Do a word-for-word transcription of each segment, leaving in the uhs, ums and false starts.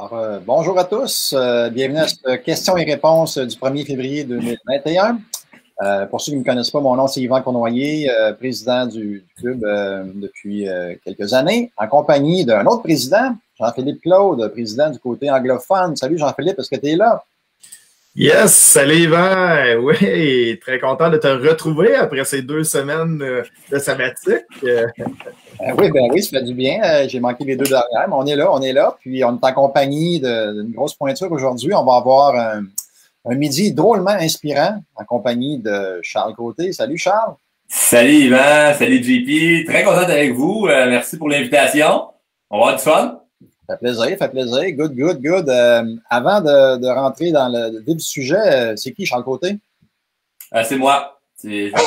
Alors, euh, bonjour à tous. Euh, bienvenue à cette question et réponse du premier février deux mille vingt et un. Euh, pour ceux qui ne me connaissent pas, mon nom c'est Yvan Cournoyer, euh, président du, du club euh, depuis euh, quelques années, en compagnie d'un autre président, Jean-Philippe Claude, président du côté anglophone. Salut Jean-Philippe, est-ce que tu es là? Yes, salut Yvan. Oui, très content de te retrouver après ces deux semaines de sabbatique. Euh, oui, ben oui, ça fait du bien. Euh, J'ai manqué les deux dernières, mais on est là, on est là. Puis on est en compagnie d'une grosse pointure aujourd'hui. On va avoir un, un midi drôlement inspirant en compagnie de Charles Côté. Salut Charles. Salut Yvan, salut J P. Très content d'être avec vous. Euh, merci pour l'invitation. On va avoir du fun. Ça fait plaisir, ça fait plaisir. Good, good, good. Euh, avant de, de rentrer dans le vif du sujet, euh, c'est qui Charles Côté? Euh, c'est moi. C'est euh,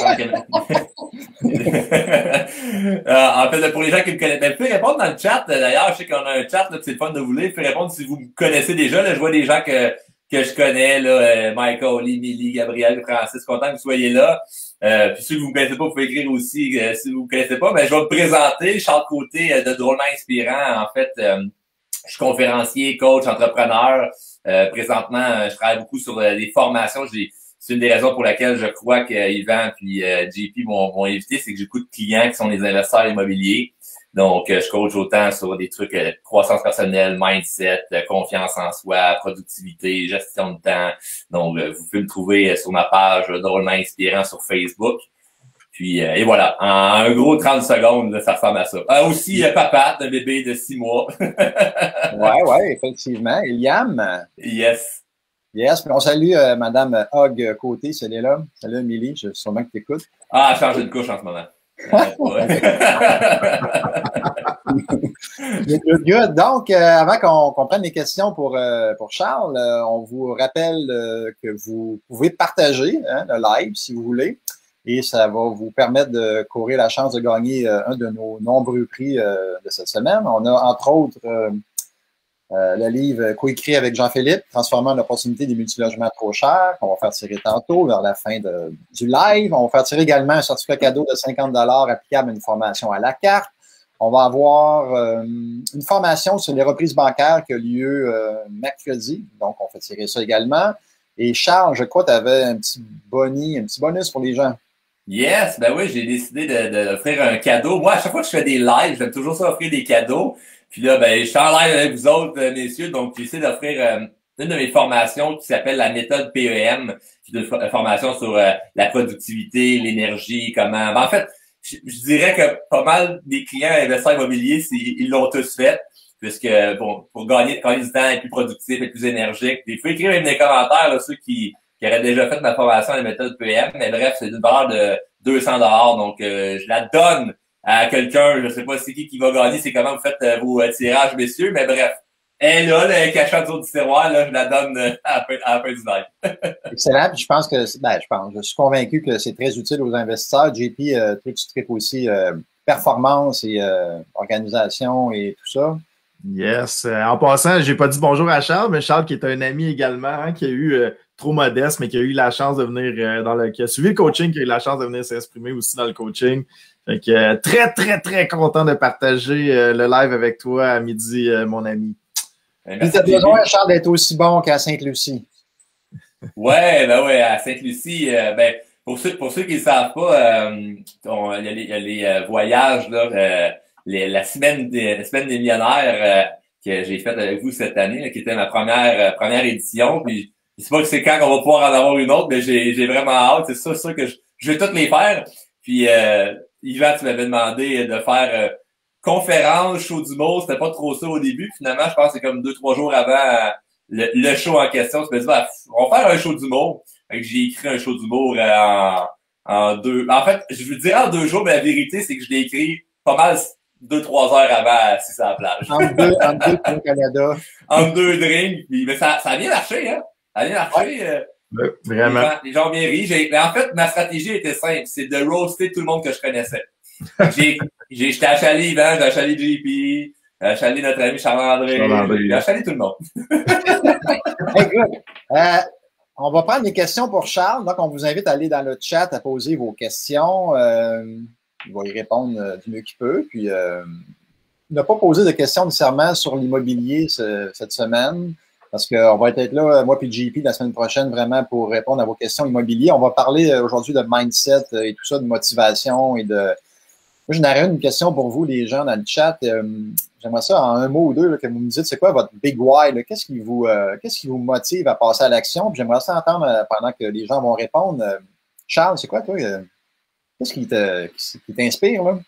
en fait, pour les gens qui me connaissent, ben, vous pouvez répondre dans le chat. D'ailleurs, je sais qu'on a un chat, c'est le fun de vous lire. Vous pouvez répondre si vous me connaissez déjà. Là, je vois des gens que, que je connais, là, euh, Michael, Lee, Millie, Gabriel, Francis, content que vous soyez là. Euh, puis ceux que vous ne connaissez pas, vous pouvez écrire aussi euh, si vous ne me connaissez pas. Mais je vais me présenter, Charles Côté euh, de Drôlement Inspirant. En fait, euh, je suis conférencier, coach, entrepreneur. Euh, présentement, je travaille beaucoup sur euh, des formations. J'ai C'est une des raisons pour laquelle je crois que Yvan puis euh, J P m'ont invité, c'est que j'ai beaucoup de clients qui sont des investisseurs immobiliers. Donc, euh, je coach autant sur des trucs euh, croissance personnelle, mindset, euh, confiance en soi, productivité, gestion de temps. Donc, euh, vous pouvez me trouver euh, sur ma page euh, Drôlement Inspirant sur Facebook. Puis, euh, et voilà, en un gros trente secondes, là, ça ressemble à ça. Ah, aussi, euh, papa d'un bébé de six mois. Ouais, ouais, effectivement. Eliam. Yes. Yes, puis on salue euh, Madame Hogg Côté, c'est là. Salut Amélie, je suis sûrement que tu écoutes. Ah, elle a changé de couche en ce moment. Good, good. Donc, euh, avant qu'on qu'on prenne les questions pour, euh, pour Charles, euh, on vous rappelle euh, que vous pouvez partager hein, le live si vous voulez. Et ça va vous permettre de courir la chance de gagner euh, un de nos nombreux prix euh, de cette semaine. On a entre autres euh, euh, le livre coécrit avec Jean-Philippe, Transformant l'opportunité des multilogements trop chers, qu'on va faire tirer tantôt vers la fin de, du live. On va faire tirer également un certificat cadeau de cinquante dollars applicable à une formation à la carte. On va avoir euh, une formation sur les reprises bancaires qui a lieu euh, mercredi. Donc, on fait tirer ça également. Et Charles, je crois que tu avais un petit boni, un petit bonus pour les gens. Yes, ben oui, j'ai décidé d'offrir un cadeau. Moi, à chaque fois que je fais des lives, j'aime toujours ça offrir des cadeaux. Puis là, ben, je suis en live avec vous autres, messieurs, donc j'ai essayé d'offrir euh, une de mes formations qui s'appelle la méthode P E M, qui est une formation sur euh, la productivité, l'énergie, comment... Ben, en fait, je, je dirais que pas mal des clients investisseurs immobiliers, ils l'ont tous fait, puisque bon, pour gagner, gagner du temps, être plus productif, être plus énergique. Il faut écrire même des commentaires, là, ceux qui qui aurait déjà fait ma formation à la méthode P M, mais bref, c'est une valeur de deux cents dollars, donc euh, je la donne à quelqu'un, je sais pas c'est qui qui va gagner, c'est comment vous faites euh, vos euh, tirages, messieurs, mais bref, elle est là, le cachet autour du tiroir, là, je la donne euh, à, la, à la fin du live. Excellent, puis je pense que, ben, je pense, je suis convaincu que c'est très utile aux investisseurs. J P, euh, toi, tu tripes aussi euh, performance et euh, organisation et tout ça. Yes. Euh, en passant, j'ai pas dit bonjour à Charles, mais Charles qui est un ami également, hein, qui a eu euh, trop modeste, mais qui a eu la chance de venir euh, dans le. Qui a suivi le coaching, qui a eu la chance de venir s'exprimer aussi dans le coaching. Fait que euh, très, très, très content de partager euh, le live avec toi à midi, euh, mon ami. Puis tu as besoin, Charles, d'être aussi bon qu'à Sainte-Lucie. Ouais, ben ouais, à Sainte-Lucie, euh, ben, pour ceux, pour ceux qui ne savent pas, euh, on, il y a les, il y a les euh, voyages, là, euh, les, la semaine des, la semaine des millionnaires euh, que j'ai faite avec vous cette année, là, qui était ma première euh, première édition. Puis je sais pas que c'est quand qu'on va pouvoir en avoir une autre, mais j'ai j'ai vraiment hâte. C'est sûr, sûr que je, je vais toutes les faire. Puis euh, Yvan, tu m'avais demandé de faire euh, conférence, show d'humour. C'était pas trop ça au début. Finalement, je pense que c'est comme deux, trois jours avant euh, le, le show en question. Tu me dis, bah, on va faire un show d'humour. Fait que j'ai écrit un show d'humour euh, en, en deux. En fait, je veux dire en deux jours, mais la vérité, c'est que je l'ai écrit pas mal deux, trois heures avant assis à la plage. En deux, en deux pour le Canada. En deux drinks. Puis, mais ça, ça a bien marché, hein? Ça a bien marché. Ouais. Euh, ouais, vraiment. Les gens, les gens ont bien ri. J'ai, mais en fait, ma stratégie était simple. C'est de roaster tout le monde que je connaissais. J'ai, j'ai, j'étais achalé Yvan, j'ai achalé J P, j'ai achalé notre ami Charles-André. J'ai achalé tout le monde. Hey, good. Euh, on va prendre les questions pour Charles. Donc, on vous invite à aller dans le chat à poser vos questions. Euh, il va y répondre euh, du mieux qu'il peut. Puis, euh, n'a pas posé de questions nécessairement sur l'immobilier ce, cette semaine, parce qu'on va être là, moi et J P, la semaine prochaine, vraiment pour répondre à vos questions immobilières. On va parler aujourd'hui de mindset et tout ça, de motivation et de... Moi, j'en aurais une question pour vous, les gens dans le chat. Euh, J'aimerais ça, en un mot ou deux, là, que vous me dites, c'est quoi votre big why? Qu'est-ce qui vous, euh, qu'est-ce qui vous motive à passer à l'action? Puis j'aimerais ça entendre euh, pendant que les gens vont répondre. Euh, Charles, c'est quoi, toi? Euh, qu'est-ce qui te, qui t'inspire, là?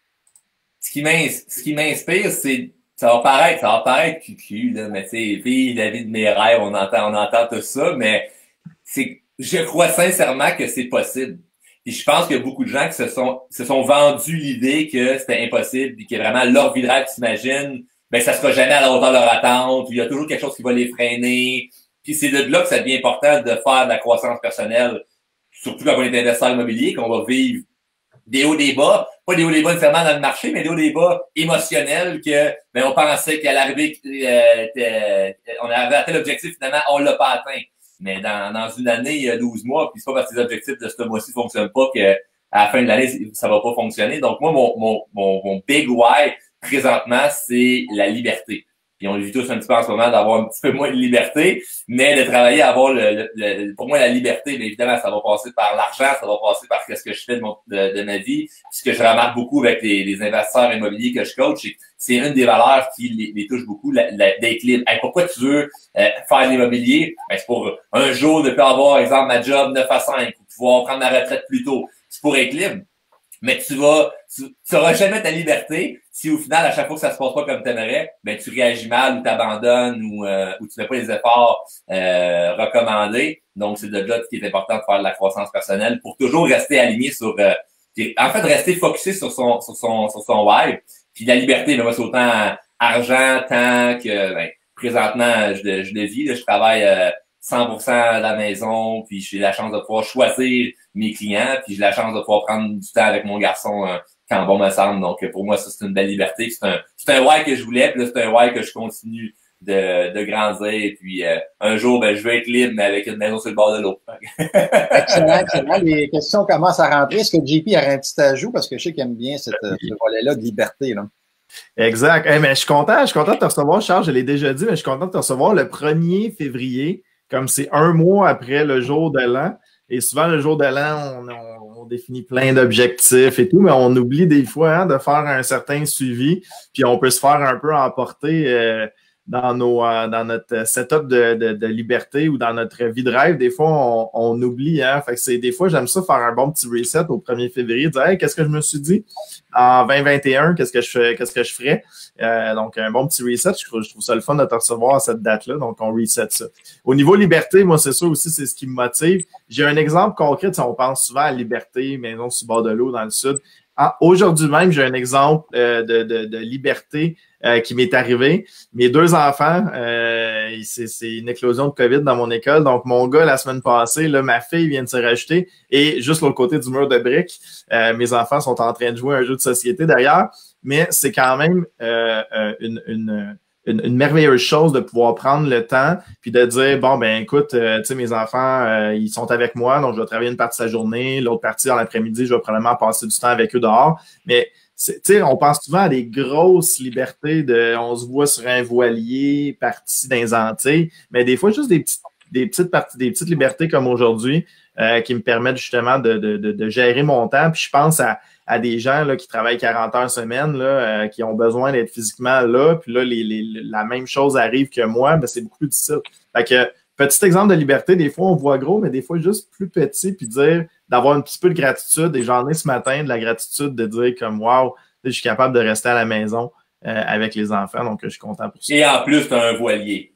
Ce qui m'inspire, c'est, ça va paraître, ça va paraître cucu, là, mais tu sais, vie, la vie de mes rêves, on entend, on entend tout ça, mais c'est, je crois sincèrement que c'est possible. Et je pense qu'il y a beaucoup de gens qui se sont, se sont vendus l'idée que c'était impossible, et que vraiment leur vie de rêve, s'imagine, ben, ça sera jamais à la hauteur de leur attente, ou il y a toujours quelque chose qui va les freiner. Puis c'est de là que ça devient important de faire de la croissance personnelle, surtout quand on est investisseur immobilier, qu'on va vivre des hauts, des bas, pas des hauts, des bas nécessairement dans le marché, mais des hauts, des bas émotionnels que, ben, on pensait qu'à l'arrivée, euh, euh, on avait atteint l'objectif, finalement, on l'a pas atteint. Mais dans, dans une année, il y a douze mois, puis c'est pas parce que les objectifs de ce mois-ci fonctionnent pas que à la fin de l'année, ça va pas fonctionner. Donc, moi, mon, mon, mon, mon big why, présentement, c'est la liberté. Puis on le vit tous un petit peu en ce moment d'avoir un petit peu moins de liberté, mais de travailler à avoir le, le, le pour moi la liberté, mais évidemment, ça va passer par l'argent, ça va passer par ce que je fais de, mon, de, de ma vie. Puis ce que je remarque beaucoup avec les, les investisseurs immobiliers que je coach, c'est une des valeurs qui les, les touche beaucoup, l'équilibre. Hey, pourquoi tu veux euh, faire l'immobilier? Ben, c'est pour un jour ne pas avoir, exemple, ma job neuf à cinq, ou pouvoir prendre ma retraite plus tôt. C'est pour équilibre. Mais tu vas, tu, tu auras jamais ta liberté si au final, à chaque fois que ça se passe pas comme tu aimerais, ben, tu réagis mal ou t'abandonnes ou, euh, ou tu fais pas les efforts, euh, recommandés. Donc, c'est de là qu'il est important de faire de la croissance personnelle pour toujours rester aligné sur, euh, en fait, rester focusé sur son, sur son, sur son why. Puis la liberté, ben, moi, c'est autant argent, temps que, ben, présentement, je, je le vis, là, je travaille, euh, cent pour cent de la maison, puis j'ai la chance de pouvoir choisir mes clients, puis j'ai la chance de pouvoir prendre du temps avec mon garçon euh, quand bon me semble. Donc, pour moi, ça, c'est une belle liberté. C'est un, c'est un why que je voulais, puis là, c'est un why que je continue de, de grandir. Et puis, euh, un jour, ben, je veux être libre, mais avec une maison sur le bord de l'eau. Excellent, excellent. Les questions commencent à rentrer. Est-ce que J P aurait un petit ajout? Parce que je sais qu'il aime bien cette, ce volet-là de liberté, là. Exact. Hey, mais je suis content, je suis content de te recevoir, Charles. Je l'ai déjà dit, mais je suis content de te recevoir le premier février. Comme c'est un mois après le jour de l'an, et souvent le jour de l'an, on, on, on définit plein d'objectifs et tout, mais on oublie des fois hein, de faire un certain suivi, puis on peut se faire un peu emporter euh, dans nos euh, dans notre setup de, de, de liberté ou dans notre vie de rêve. Des fois, on, on oublie. Hein, fait que c'est des fois, j'aime ça faire un bon petit reset au premier février, dire hey, qu'est-ce que je me suis dit en vingt vingt et un, qu'est-ce que je fais, qu'est-ce que je ferais. Euh, donc, un bon petit reset, je trouve, je trouve ça le fun de te recevoir à cette date-là. Donc, on reset ça. Au niveau liberté, moi, c'est sûr aussi, c'est ce qui me motive. J'ai un exemple concret. On pense souvent à liberté, maison sur le bord de l'eau dans le sud. Ah, aujourd'hui même, j'ai un exemple euh, de, de, de liberté euh, qui m'est arrivé. Mes deux enfants, euh, c'est, c'est une éclosion de COVID dans mon école. Donc, mon gars, la semaine passée, là, ma fille vient de se rajouter. Et juste l'autre côté du mur de briques, euh, mes enfants sont en train de jouer à un jeu de société derrière. Mais c'est quand même euh, une, une, une, une merveilleuse chose de pouvoir prendre le temps puis de dire, bon, ben écoute, euh, tu sais, mes enfants, euh, ils sont avec moi, donc je vais travailler une partie de la journée, l'autre partie dans l'après-midi, je vais probablement passer du temps avec eux dehors. Mais tu sais, on pense souvent à des grosses libertés de on se voit sur un voilier, parti dans les Antilles, mais des fois, juste des petites, des petites parties, des petites libertés comme aujourd'hui euh, qui me permettent justement de, de, de, de gérer mon temps. Puis je pense à à des gens là, qui travaillent quarante heures semaine, là, euh, qui ont besoin d'être physiquement là, puis là, les, les, la même chose arrive que moi, ben, c'est beaucoup plus difficile. Fait que, petit exemple de liberté, des fois, on voit gros, mais des fois, juste plus petit, puis dire, d'avoir un petit peu de gratitude. Et j'en ai ce matin de la gratitude de dire comme, wow, je suis capable de rester à la maison euh, avec les enfants, donc je suis content pour ça. Et en plus, tu as un voilier.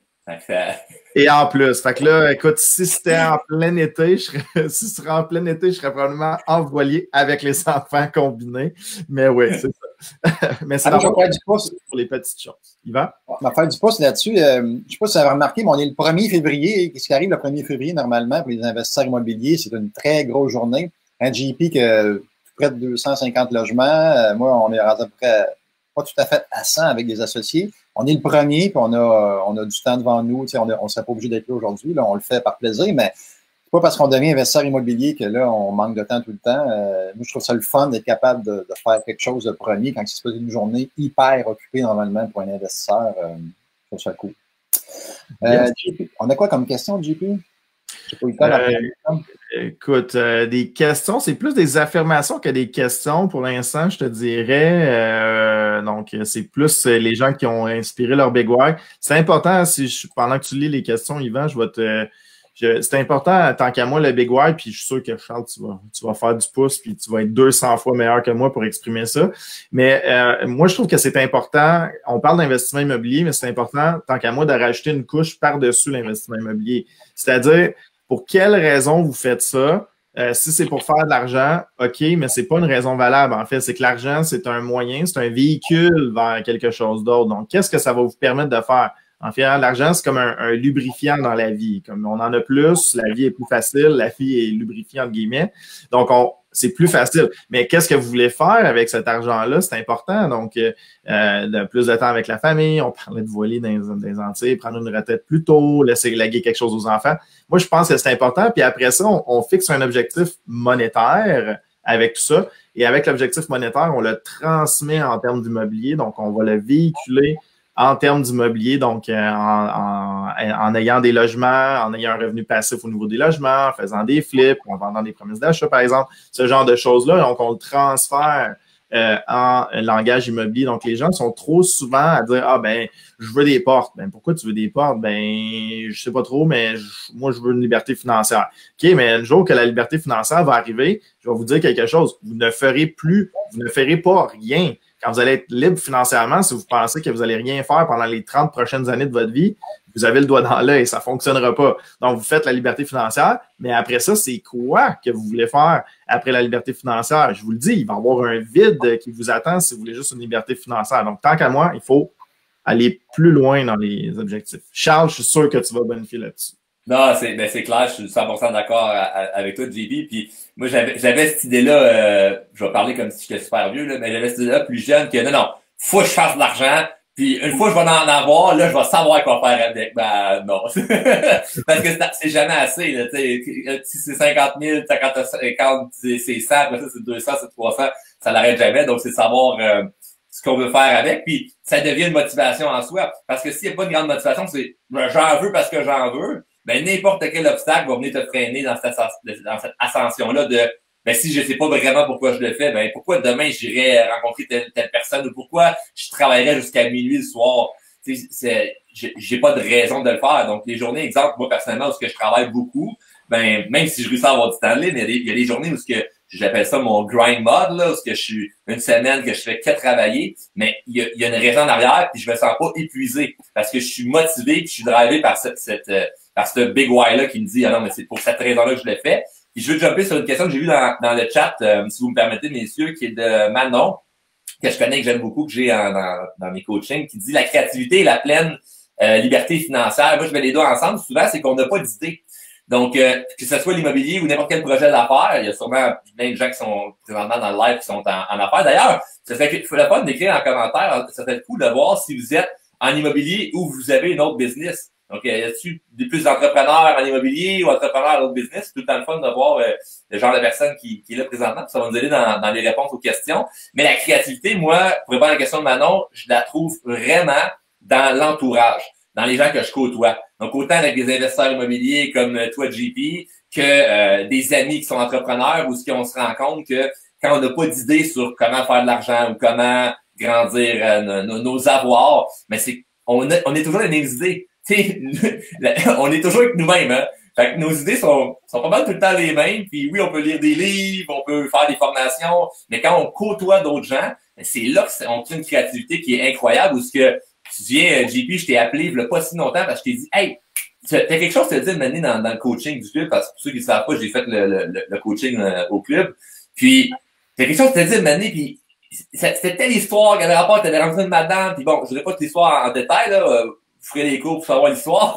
Et en plus, fait que là, écoute, si c'était en plein été, je serais, si ce serait en plein été, je serais probablement en voilier avec les enfants combinés. Mais oui, c'est ça. Mais c'est Alors, faire du pouce pour les petites choses. Yvan? On va faire du pouce là-dessus. Euh, je ne sais pas si vous avez remarqué, mais on est le premier février. Ce qui arrive le premier février, normalement, pour les investisseurs immobiliers, c'est une très grosse journée. Un J P que tout près de deux cent cinquante logements. Euh, moi, on est à peu près pas tout à fait à cent avec des associés. On est le premier, puis on a, on a du temps devant nous. On ne serait pas obligé d'être là aujourd'hui. Là, on le fait par plaisir, mais pas parce qu'on devient investisseur immobilier que là, on manque de temps tout le temps. Euh, moi, je trouve ça le fun d'être capable de, de faire quelque chose de premier quand c'est pas une journée hyper occupée normalement pour un investisseur. Euh, je trouve ça cool. Euh, yes. J P, on a quoi comme question, J P? J'ai pas eu le temps euh, écoute, euh, des questions, c'est plus des affirmations que des questions pour l'instant, je te dirais. Euh, donc, c'est plus les gens qui ont inspiré leur big why. C'est important, si je, pendant que tu lis les questions, Yvan, je vais te... C'est important, tant qu'à moi, le big why, puis je suis sûr que Charles, tu vas, tu vas faire du pouce, puis tu vas être deux cents fois meilleur que moi pour exprimer ça. Mais euh, moi, je trouve que c'est important, on parle d'investissement immobilier, mais c'est important, tant qu'à moi, de rajouter une couche par-dessus l'investissement immobilier. C'est-à-dire, pour quelle raison vous faites ça? Euh, si c'est pour faire de l'argent, OK, mais c'est pas une raison valable. En fait, c'est que l'argent, c'est un moyen, c'est un véhicule vers quelque chose d'autre. Donc, qu'est-ce que ça va vous permettre de faire? En fait, l'argent, c'est comme un, un lubrifiant dans la vie. Comme on en a plus, la vie est plus facile, la vie est lubrifiée, entre guillemets. Donc, on, c'est plus facile. Mais qu'est-ce que vous voulez faire avec cet argent-là? C'est important. Donc, euh, de plus de temps avec la famille. On parlait de voler dans, dans les Antilles, prendre une retraite plus tôt, laisser léguer quelque chose aux enfants. Moi, je pense que c'est important. Puis après ça, on, on fixe un objectif monétaire avec tout ça. Et avec l'objectif monétaire, on le transmet en termes d'immobilier. Donc, on va le véhiculer en termes d'immobilier, donc euh, en, en, en ayant des logements, en ayant un revenu passif au niveau des logements, en faisant des flips, en vendant des promesses d'achat, par exemple, ce genre de choses-là. Donc, on le transfère euh, en langage immobilier. Donc, les gens sont trop souvent à dire « Ah, ben, je veux des portes. » Ben, pourquoi tu veux des portes? Ben, je sais pas trop, mais je, moi, je veux une liberté financière. OK, mais un jour que la liberté financière va arriver, je vais vous dire quelque chose. Vous ne ferez plus, vous ne ferez pas rien. Quand vous allez être libre financièrement, si vous pensez que vous allez rien faire pendant les trente prochaines années de votre vie, vous avez le doigt dans l'œil, ça fonctionnera pas. Donc, vous faites la liberté financière, mais après ça, c'est quoi que vous voulez faire après la liberté financière? Je vous le dis, il va y avoir un vide qui vous attend si vous voulez juste une liberté financière. Donc, tant qu'à moi, il faut aller plus loin dans les objectifs. Charles, je suis sûr que tu vas bonifier là-dessus. Non, c'est ben c'est clair, je suis cent pour cent d'accord avec toi, J B. Puis moi, j'avais j'avais cette idée-là, euh, je vais parler comme si j'étais super vieux, là, mais j'avais cette idée-là plus jeune que non, non, faut que je fasse de l'argent. Puis une fois que je vais en avoir, là, je vais savoir quoi faire avec. Ben non. Parce que c'est jamais assez. Là, si c'est cinquante mille, cinquante, c'est cent, après ça, c'est deux cents, c'est trois cents, ça l'arrête jamais. Donc, c'est savoir euh, ce qu'on veut faire avec. Puis ça devient une motivation en soi. Parce que s'il n'y a pas une grande motivation, c'est j'en veux parce que j'en veux. Ben, n'importe quel obstacle va venir te freiner dans cette, dans cette ascension-là de, ben, si je sais pas vraiment pourquoi je le fais, ben, pourquoi demain j'irai rencontrer telle, telle personne ou pourquoi je travaillerai jusqu'à minuit le soir. Tu sais, j'ai pas de raison de le faire. Donc, les journées, exemple, moi, personnellement, où ce que je travaille beaucoup, ben, même si je réussis à avoir du temps libre, il y a des, il y a des journées où ce que, j'appelle ça mon grind mode, là, où ce que je suis une semaine que je fais que travailler, mais il y a, il y a une raison en arrière, puis je me sens pas épuisé, parce que je suis motivé, puis je suis drivé par cette, cette, par ce big why-là qui me dit, ah non, mais c'est pour cette raison-là que je le fais. Puis je veux jumper sur une question que j'ai vue dans, dans le chat, euh, si vous me permettez, messieurs, qui est de Manon, que je connais, que j'aime beaucoup, que j'ai en, dans, dans mes coachings, qui dit la créativité et la pleine euh, liberté financière. Moi, je mets les deux ensemble. Souvent, c'est qu'on n'a pas d'idée. Donc, euh, que ce soit l'immobilier ou n'importe quel projet d'affaires, il y a sûrement plein de gens qui sont présentement dans le live qui sont en, en affaires. D'ailleurs, ça serait il faudrait pas d'écrire en commentaire, ça serait cool de voir si vous êtes en immobilier ou vous avez une autre business. Donc, y a-t-il des plus d'entrepreneurs en immobilier ou entrepreneurs en autre business? C'est tout le temps le fun de voir euh, le genre de personne qui, qui est là présentement. Ça va nous aider dans, dans les réponses aux questions. Mais la créativité, moi, pour répondre à la question de Manon, je la trouve vraiment dans l'entourage, dans les gens que je côtoie. Donc, autant avec des investisseurs immobiliers comme toi, J P, que euh, des amis qui sont entrepreneurs ou ce qu'on se rend compte que quand on n'a pas d'idée sur comment faire de l'argent ou comment grandir euh, nos, nos avoirs, mais c'est on, a, on est toujours dans les mêmes idées. On est toujours avec nous-mêmes, hein. Fait que nos idées sont, sont pas mal tout le temps les mêmes. Puis oui, on peut lire des livres, on peut faire des formations, mais quand on côtoie d'autres gens, c'est là qu'on crée une créativité qui est incroyable. Où ce que tu viens, J P, je t'ai appelé il y a pas si longtemps parce que je t'ai dit, hey, t'as quelque chose à te dire maintenant dans, dans le coaching du club, parce que pour ceux qui ne savent pas, j'ai fait le, le, le coaching euh, au club. Puis t'as quelque chose à te dire maintenant, puis c'était telle histoire qui avait rapport, t'avais rencontré une madame, puis bon, je dirais pas toute l'histoire en, en détail, là. Euh, vous ferez les cours pour savoir l'histoire.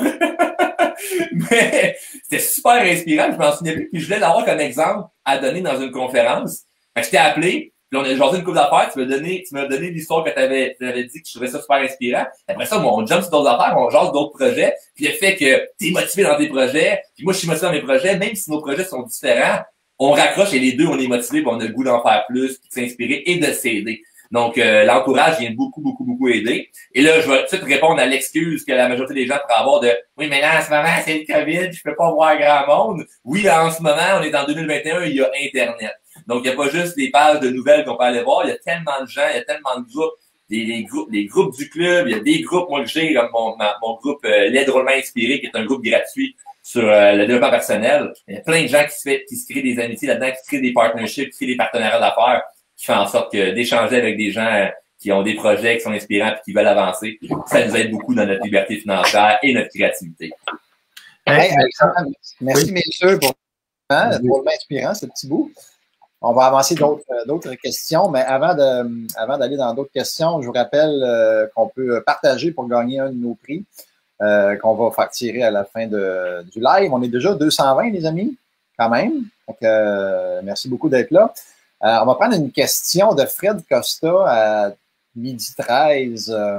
Mais c'était super inspirant, je m'en souvenais plus, puis je voulais l'avoir comme exemple à donner dans une conférence. Fait que je t'ai appelé, Puis on a jasé une couple d'affaires, tu m'as donné, tu m'as donné l'histoire que tu avais, tu avais dit que je trouvais ça super inspirant. Après ça, on jump sur d'autres affaires, on jase d'autres projets, puis le fait que tu es motivé dans tes projets, puis moi je suis motivé dans mes projets, même si nos projets sont différents, on raccroche et les deux, on est motivé, puis on a le goût d'en faire plus, puis de s'inspirer et de s'aider. Donc, euh, l'entourage vient beaucoup, beaucoup, beaucoup aider. Et là, je vais tout de suite répondre à l'excuse que la majorité des gens pourraient avoir de « Oui, mais là, en ce moment, c'est le COVID, je peux pas voir grand monde. » Oui, en ce moment, on est en deux mille vingt et un, il y a Internet. Donc, il n'y a pas juste des pages de nouvelles qu'on peut aller voir. Il y a tellement de gens, il y a tellement de groupes. Les, les groupes, les groupes du club, il y a des groupes, moi, que j'ai, comme mon, ma, mon groupe euh, L'aide drôlement inspiré, qui est un groupe gratuit sur euh, le développement personnel. Il y a plein de gens qui se, fait, qui se créent des amitiés là-dedans, qui se créent des partnerships, qui créent des partenariats d'affaires, qui fait en sorte que d'échanger avec des gens qui ont des projets qui sont inspirants et qui veulent avancer, ça nous aide beaucoup dans notre liberté financière et notre créativité. Hey, Alexandre, merci oui. messieurs pour hein, drôlement inspirant ce petit bout. On va avancer d'autres d'autres questions, mais avant de avant d'aller dans d'autres questions, je vous rappelle euh, qu'on peut partager pour gagner un de nos prix euh, qu'on va faire tirer à la fin de, du live. On est déjà deux cent vingt, les amis, quand même. Donc, euh, merci beaucoup d'être là. Euh, on va prendre une question de Fred Costa à midi treize. Euh,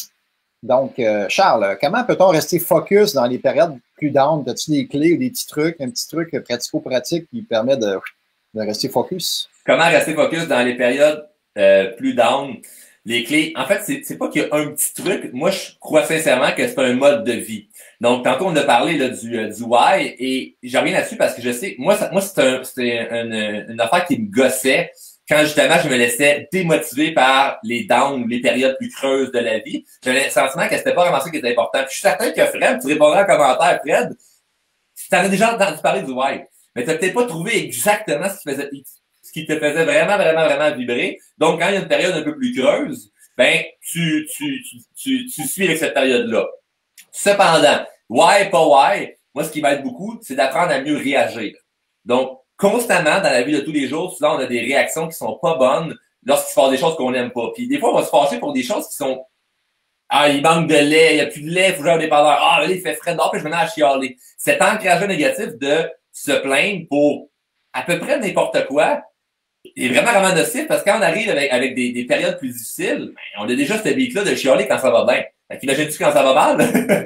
donc, euh, Charles, comment peut-on rester focus dans les périodes plus down? As-tu des clés ou des petits trucs, un petit truc pratico-pratique qui permet de, de rester focus? Comment rester focus dans les périodes euh, plus down? Les clés, en fait, c'est, c'est pas qu'il y a un petit truc. Moi, je crois sincèrement que c'est un mode de vie. Donc, tantôt, on a parlé là, du, euh, du why et j'en reviens là-dessus parce que je sais, moi, ça, moi c'est un, c'était une, une affaire qui me gossait quand justement je me laissais démotiver par les downs, les périodes plus creuses de la vie. J'avais le sentiment que c'était pas vraiment ça qui était important. Puis je suis certain que Fred, tu répondras en commentaire, Fred, tu en as déjà entendu parler du why, mais tu n'as peut-être pas trouvé exactement ce qui faisait, ce qui te faisait vraiment, vraiment, vraiment vibrer. Donc, quand il y a une période un peu plus creuse, ben, tu, tu, tu, tu, tu suis avec cette période-là. Cependant, why, pas why, moi, ce qui m'aide beaucoup, c'est d'apprendre à mieux réagir. Donc, constamment, dans la vie de tous les jours, souvent, on a des réactions qui sont pas bonnes lorsqu'il se passe des choses qu'on n'aime pas. Puis, des fois, on va se fâcher pour des choses qui sont, ah, il manque de lait, il n'y a plus de lait, il faut que j'aille au dépanneur. Ah, là, il fait frais dehors, puis je me mets à chialer. Cet ancrage négatif de se plaindre pour à peu près n'importe quoi est vraiment, vraiment nocif parce que quand on arrive avec, avec des, des périodes plus difficiles, ben, on a déjà cette vie-là de chialer quand ça va bien. Imagines-tu quand ça va mal?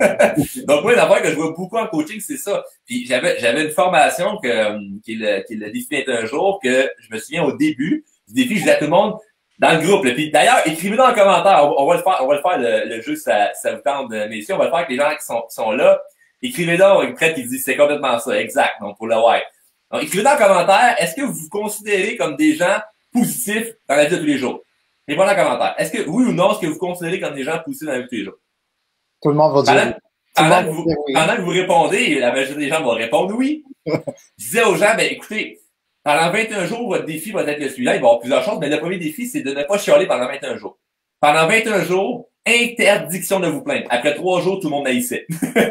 Donc, moi, l'affaire que je vois beaucoup en coaching, c'est ça. Puis, j'avais, j'avais une formation que, qui le, qui le défi un jour que je me souviens au début du défi, je disais à tout le monde dans le groupe. Là. Puis, d'ailleurs, écrivez-le en commentaire. On, on va le faire, on va le faire le, le jeu, ça, ça vous tente, messieurs. On va le faire avec les gens qui sont, qui sont là. Écrivez-le avec prêt qui dit c'est complètement ça. Exact. Donc, pour le why. Donc, écrivez-le en commentaire. Est-ce que vous vous considérez comme des gens positifs dans la vie de tous les jours? Répondez en commentaire. Est-ce que, oui ou non, est-ce que vous considérez comme des gens poussés dans la vie de tous les jours? Tout le monde va dire pendant, oui. Pendant, que vous, oui. pendant que vous répondez, la majorité des gens vont répondre oui. Je disais aux gens, ben, écoutez, pendant vingt et un jours, votre défi va être celui-là. Il va y avoir plusieurs choses, mais le premier défi, c'est de ne pas chialer pendant vingt et un jours. Pendant vingt et un jours, interdiction de vous plaindre. Après trois jours, tout le monde haïssait.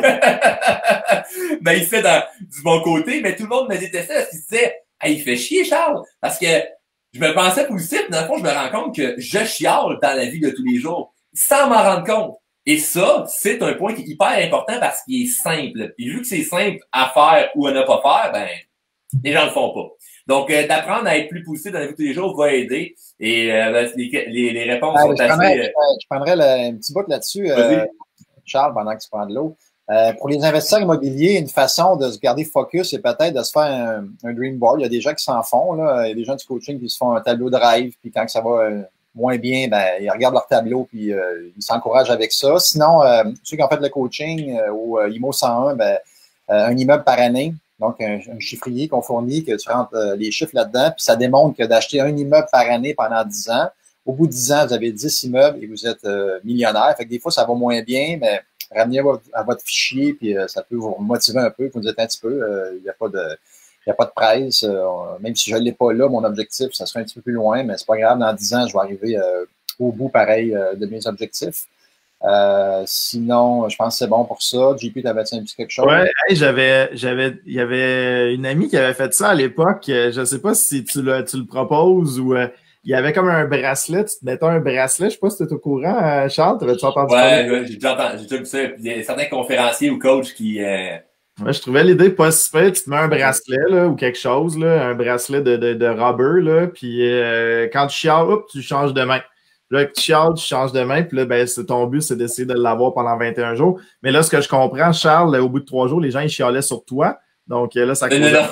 Ben, il fait dans, du bon côté, mais tout le monde me détestait parce qu'il se disait, hey, il fait chier, Charles. Parce que, je me pensais positif, mais dans le fond, je me rends compte que je chiale dans la vie de tous les jours, sans m'en rendre compte. Et ça, c'est un point qui est hyper important parce qu'il est simple. Et vu que c'est simple à faire ou à ne pas faire, ben, les gens le font pas. Donc, euh, d'apprendre à être plus positif dans la vie de tous les jours va aider. Et euh, ben, les, les, les réponses ah, sont je assez... Prendrais, euh... Je prendrais le, un petit bout là-dessus, euh, Charles, pendant que tu prends de l'eau. Euh, pour les investisseurs immobiliers, une façon de se garder focus, c'est peut-être de se faire un, un dream board. Il y a des gens qui s'en font. Là. Il y a des gens du coaching qui se font un tableau de rêve, puis quand ça va euh, moins bien, ben, ils regardent leur tableau, puis euh, ils s'encouragent avec ça. Sinon, euh, ceux qui ont fait le coaching euh, au euh, I M O cent un, ben, euh, un immeuble par année, donc un, un chiffrier qu'on fournit, que tu rentres euh, les chiffres là-dedans, puis ça démontre que d'acheter un immeuble par année pendant dix ans, au bout de dix ans, vous avez dix immeubles et vous êtes euh, millionnaire. Fait que des fois, ça va moins bien, mais ramenez à votre, à votre fichier, puis euh, ça peut vous motiver un peu, vous nous dites un petit peu, il euh, n'y a pas de il n'y a pas de presse. Euh, même si je ne l'ai pas là, mon objectif, ça serait un petit peu plus loin, mais c'est pas grave, dans dix ans, je vais arriver euh, au bout pareil euh, de mes objectifs. Euh, sinon, je pense que c'est bon pour ça. J P, t'avais-tu un petit quelque chose? Ouais, hey, j'avais, j'avais, il y avait une amie qui avait fait ça à l'époque. Je ne sais pas si tu le, tu le proposes ou euh, il y avait comme un bracelet, tu te mettais un bracelet, je ne sais pas si tu es au courant, Charles, t'avais-tu entendu ouais, parler? Ouais, j'ai déjà entendu, j'ai déjà vu ça. Il y a certains conférenciers ou coachs qui, euh, Ouais, je trouvais l'idée pas si pire. Tu te mets un bracelet là, ou quelque chose, là, un bracelet de, de, de rubber, là, puis euh, quand tu chiales, hop, tu changes de main. Là, que tu chiales, tu changes de main, puis là, ben, c'est ton but, c'est d'essayer de l'avoir pendant vingt et un jours. Mais là, ce que je comprends, Charles, au bout de trois jours, les gens, ils chialaient sur toi. Donc là, ça Non, non, non.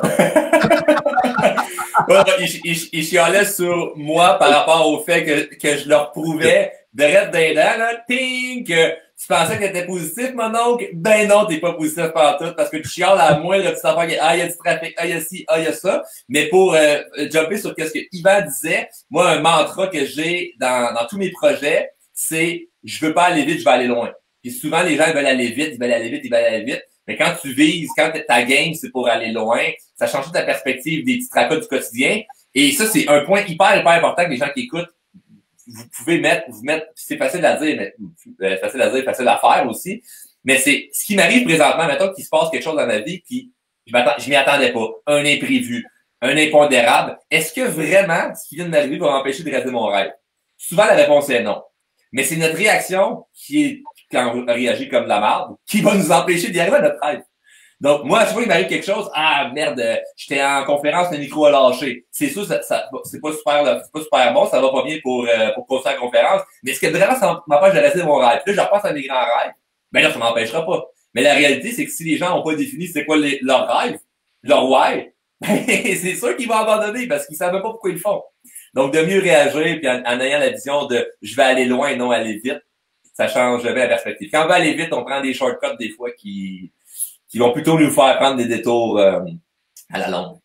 ils, ils, ils chialaient sur moi par rapport au fait que, que je leur prouvais direct d'un dents, là, ting, que tu pensais que t'étais positif, mon oncle? Ben non, t'es pas positif par tout, parce que tu chiales à moi, là, tu t'en fais, ah, il y a du trafic, ah, il y a ci, ah, il y a ça. Mais pour euh, jumper sur ce que Yvan disait, moi, un mantra que j'ai dans, dans tous mes projets, c'est je veux pas aller vite, je vais aller loin. Puis souvent, les gens ils veulent aller vite, ils veulent aller vite, ils veulent aller vite. Mais quand tu vises, quand ta game, c'est pour aller loin, ça change ta perspective des petits tracas du quotidien. Et ça, c'est un point hyper, hyper important que les gens qui écoutent, vous pouvez mettre, vous mettre, c'est facile à dire, mais euh, facile à dire, facile à faire aussi. Mais c'est ce qui m'arrive présentement, mettons qu'il se passe quelque chose dans ma vie, puis je m'attends, je m'y attendais pas, un imprévu, un impondérable. Est-ce que vraiment ce qui vient de m'arriver va m'empêcher de réaliser mon rêve? Souvent, la réponse est non. Mais c'est notre réaction qui est, quand on réagit comme de la merde, qui va nous empêcher d'y arriver à notre rêve. Donc, moi, à chaque fois qu'il m'arrive quelque chose, ah, merde, j'étais en conférence, le micro a lâché. C'est sûr, ça, ça, c'est pas super, c'est pas super bon, ça va pas bien pour, euh, pour continuer la conférence. Mais est-ce que vraiment ça m'empêche de rester mon rêve? Là, je repense à mes grands rêves. Ben là, ça m'empêchera pas. Mais la réalité, c'est que si les gens ont pas défini c'est quoi les, leur rêve, leur why, c'est sûr qu'ils vont abandonner parce qu'ils savent pas pourquoi ils le font. Donc, de mieux réagir, puis en, en ayant la vision de je vais aller loin et non aller vite, ça change bien la perspective. Quand on va aller vite, on prend des shortcuts des fois qui, qui vont plutôt nous faire prendre des détours euh, à la longue.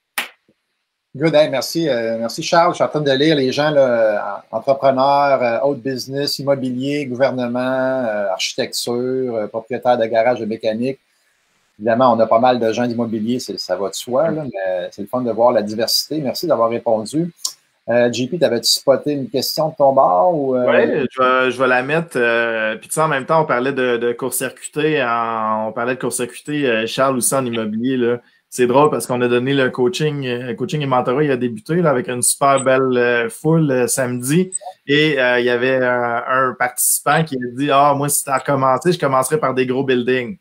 Good, hey, merci. Euh, merci Charles. Je suis en train de lire les gens, là, entrepreneurs, euh, autres business, immobilier, gouvernement, euh, architecture, euh, propriétaire de garage de mécanique. Évidemment, on a pas mal de gens d'immobilier, ça va de soi, là, mais c'est le fun de voir la diversité. Merci d'avoir répondu. Euh, J P, t'avais-tu spoté une question de ton bord? Ou, euh... Oui, je vais, je vais la mettre. Euh, puis tu sais, en même temps, on parlait de, de court-circuiter. En, on parlait de court-circuiter euh, Charles aussi en immobilier. Là. C'est drôle parce qu'on a donné le coaching, euh, coaching et mentorat, il a débuté là, avec une super belle euh, foule euh, samedi. Et euh, il y avait euh, un participant qui a dit Ah, moi, si tu as recommencé, je commencerai par des gros buildings.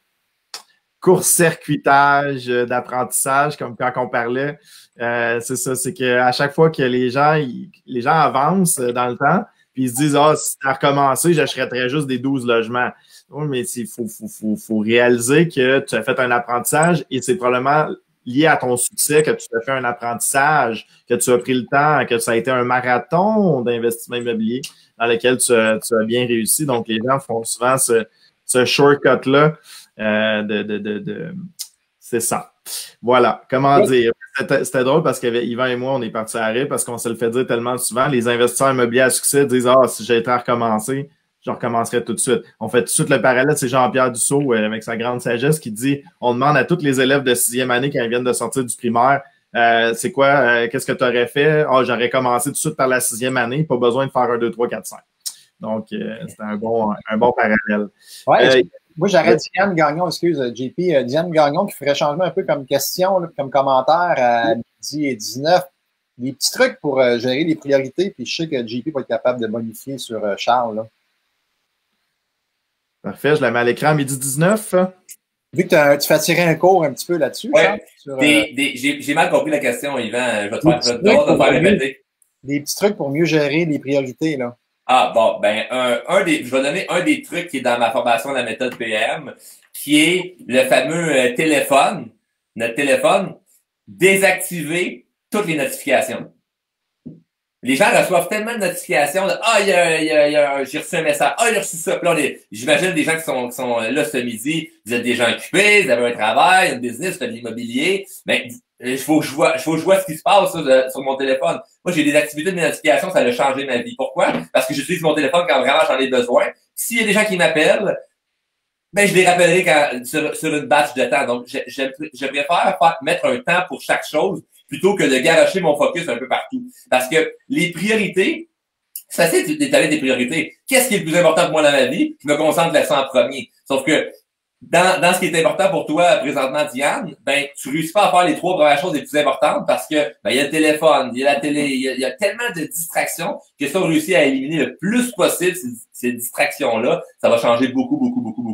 Court-circuitage euh, d'apprentissage, comme quand on parlait. Euh, c'est ça, c'est qu'à chaque fois que les gens ils, les gens avancent dans le temps, puis ils se disent Ah, si tu as recommencé, j'achèterais juste des douze logements. Oui, mais il faut, faut, faut, faut réaliser que tu as fait un apprentissage et c'est probablement lié à ton succès que tu as fait un apprentissage, que tu as pris le temps, que ça a été un marathon d'investissement immobilier dans lequel tu as, tu as bien réussi. Donc, les gens font souvent ce, ce shortcut-là euh, de, de, de, de c'est ça. Voilà. Comment dire? C'était, c'était drôle parce qu'Yvan et moi, on est partis à rire parce qu'on se le fait dire tellement souvent. Les investisseurs immobiliers à succès disent Ah, si j'ai été à recommencer, je recommencerai tout de suite. On fait tout de suite le parallèle. C'est Jean-Pierre Dussault euh, avec sa grande sagesse qui dit on demande à tous les élèves de sixième année quand ils viennent de sortir du primaire euh, c'est quoi, euh, qu'est-ce que tu aurais fait? Ah, j'aurais commencé tout de suite par la sixième année, pas besoin de faire un, deux, trois, quatre, cinq. Donc, euh, c'est un bon, un bon parallèle. Ouais, euh, moi, j'aurais Diane Gagnon, excuse, J P, euh, Diane Gagnon qui ferait changement un peu comme question, là, comme commentaire à midi et dix-neuf. Des petits trucs pour euh, gérer les priorités, puis je sais que J P va être capable de bonifier sur euh, Charles. Là. Parfait, je la mets à l'écran à midi dix-neuf. Vu que tu fais tirer un cours un petit peu là-dessus. Ouais, sur, des, euh, des, j'ai, j'ai mal compris la question, Yvan. Je vais te faire, je vais te faire répéter. Des petits trucs pour mieux gérer les priorités, là. Ah, bon, ben, un, un des, je vais donner un des trucs qui est dans ma formation de la méthode P M, qui est le fameux euh, téléphone, notre téléphone, désactiver toutes les notifications. Les gens reçoivent tellement de notifications de Ah, il y a, il y a, il y a, j'ai reçu un message, ah, j'ai reçu ça. Puis là, les, j'imagine des gens qui sont, qui sont là ce midi, vous êtes des gens occupés, vous avez un travail, un business, vous faites de l'immobilier. Mais il faut que je vois, il faut que je vois ce qui se passe là, sur mon téléphone. Moi, j'ai des activités de mes notifications, ça a changé ma vie. Pourquoi? Parce que j'utilise mon téléphone quand vraiment j'en ai besoin. S'il y a des gens qui m'appellent, ben je les rappellerai quand, sur, sur une batch de temps. Donc, je, je, je préfère faire, mettre un temps pour chaque chose plutôt que de garocher mon focus un peu partout. Parce que les priorités, c'est facile d'étaler des priorités. Qu'est-ce qui est le plus important pour moi dans ma vie? Je me concentre là-dessus en premier. Sauf que dans, dans ce qui est important pour toi présentement, Diane, ben tu réussis pas à faire les trois premières choses les plus importantes parce que ben il y a le téléphone, il y a la télé, il y a, il y a tellement de distractions que si on réussit à éliminer le plus possible ces, ces distractions-là, ça va changer beaucoup, beaucoup, beaucoup, beaucoup, beaucoup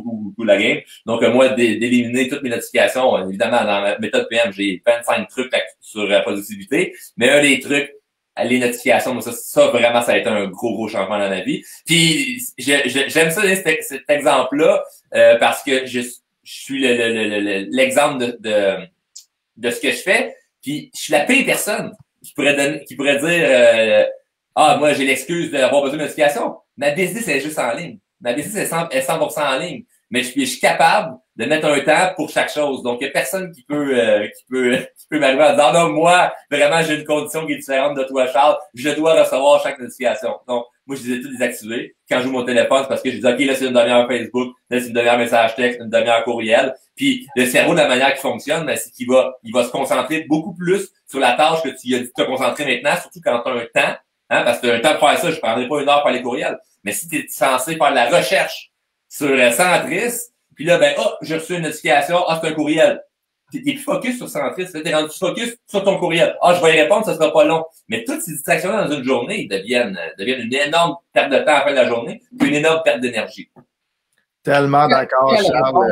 la game. Donc, euh, moi, d'éliminer toutes mes notifications, évidemment, dans la méthode P M, j'ai vingt-cinq trucs sur la productivité, mais un des trucs, les notifications, moi, ça, ça, vraiment, ça a été un gros, gros changement dans ma vie. Puis, j'aime ça, cet, cet exemple-là, euh, parce que je, je suis l'exemple le, le, le, de, de, de ce que je fais, puis je suis la pire personne qui pourrait donner, qui pourrait dire euh, ah, moi, j'ai l'excuse d'avoir besoin de notification. Ma business, elle est juste en ligne. Ma business est cent, est cent pour cent en ligne. Mais je, je suis capable de mettre un temps pour chaque chose. Donc, il n'y a personne qui peut euh, qui peut qui peut m'arriver à dire non, moi, vraiment, j'ai une condition qui est différente de toi, Charles. Je dois recevoir chaque notification. Donc, moi, je les ai tous désactivés. Quand je joue mon téléphone, c'est parce que je dis OK, là, c'est une demi-heure Facebook, là, c'est une demi-heure message texte, une demi-heure courriel. Puis le cerveau, de la manière qu'il fonctionne, ben, c'est qu'il va, il va se concentrer beaucoup plus sur la tâche que tu as dit de te concentrer maintenant, surtout quand tu as un temps. Hein, parce que tu as un temps pour faire ça, je ne prendrai pas une heure pour aller courriel. Mais si tu es censé faire de la recherche sur Centris, puis là, ben, oh, j'ai reçu une notification, ah, c'est un courriel. Tu es plus focus sur Centris, tu es rendu focus sur ton courriel. Ah, je vais y répondre, ça sera pas long. Mais toutes ces distractions-là dans une journée deviennent, deviennent une énorme perte de temps à la fin de la journée, puis une énorme perte d'énergie. Tellement d'accord, Charles.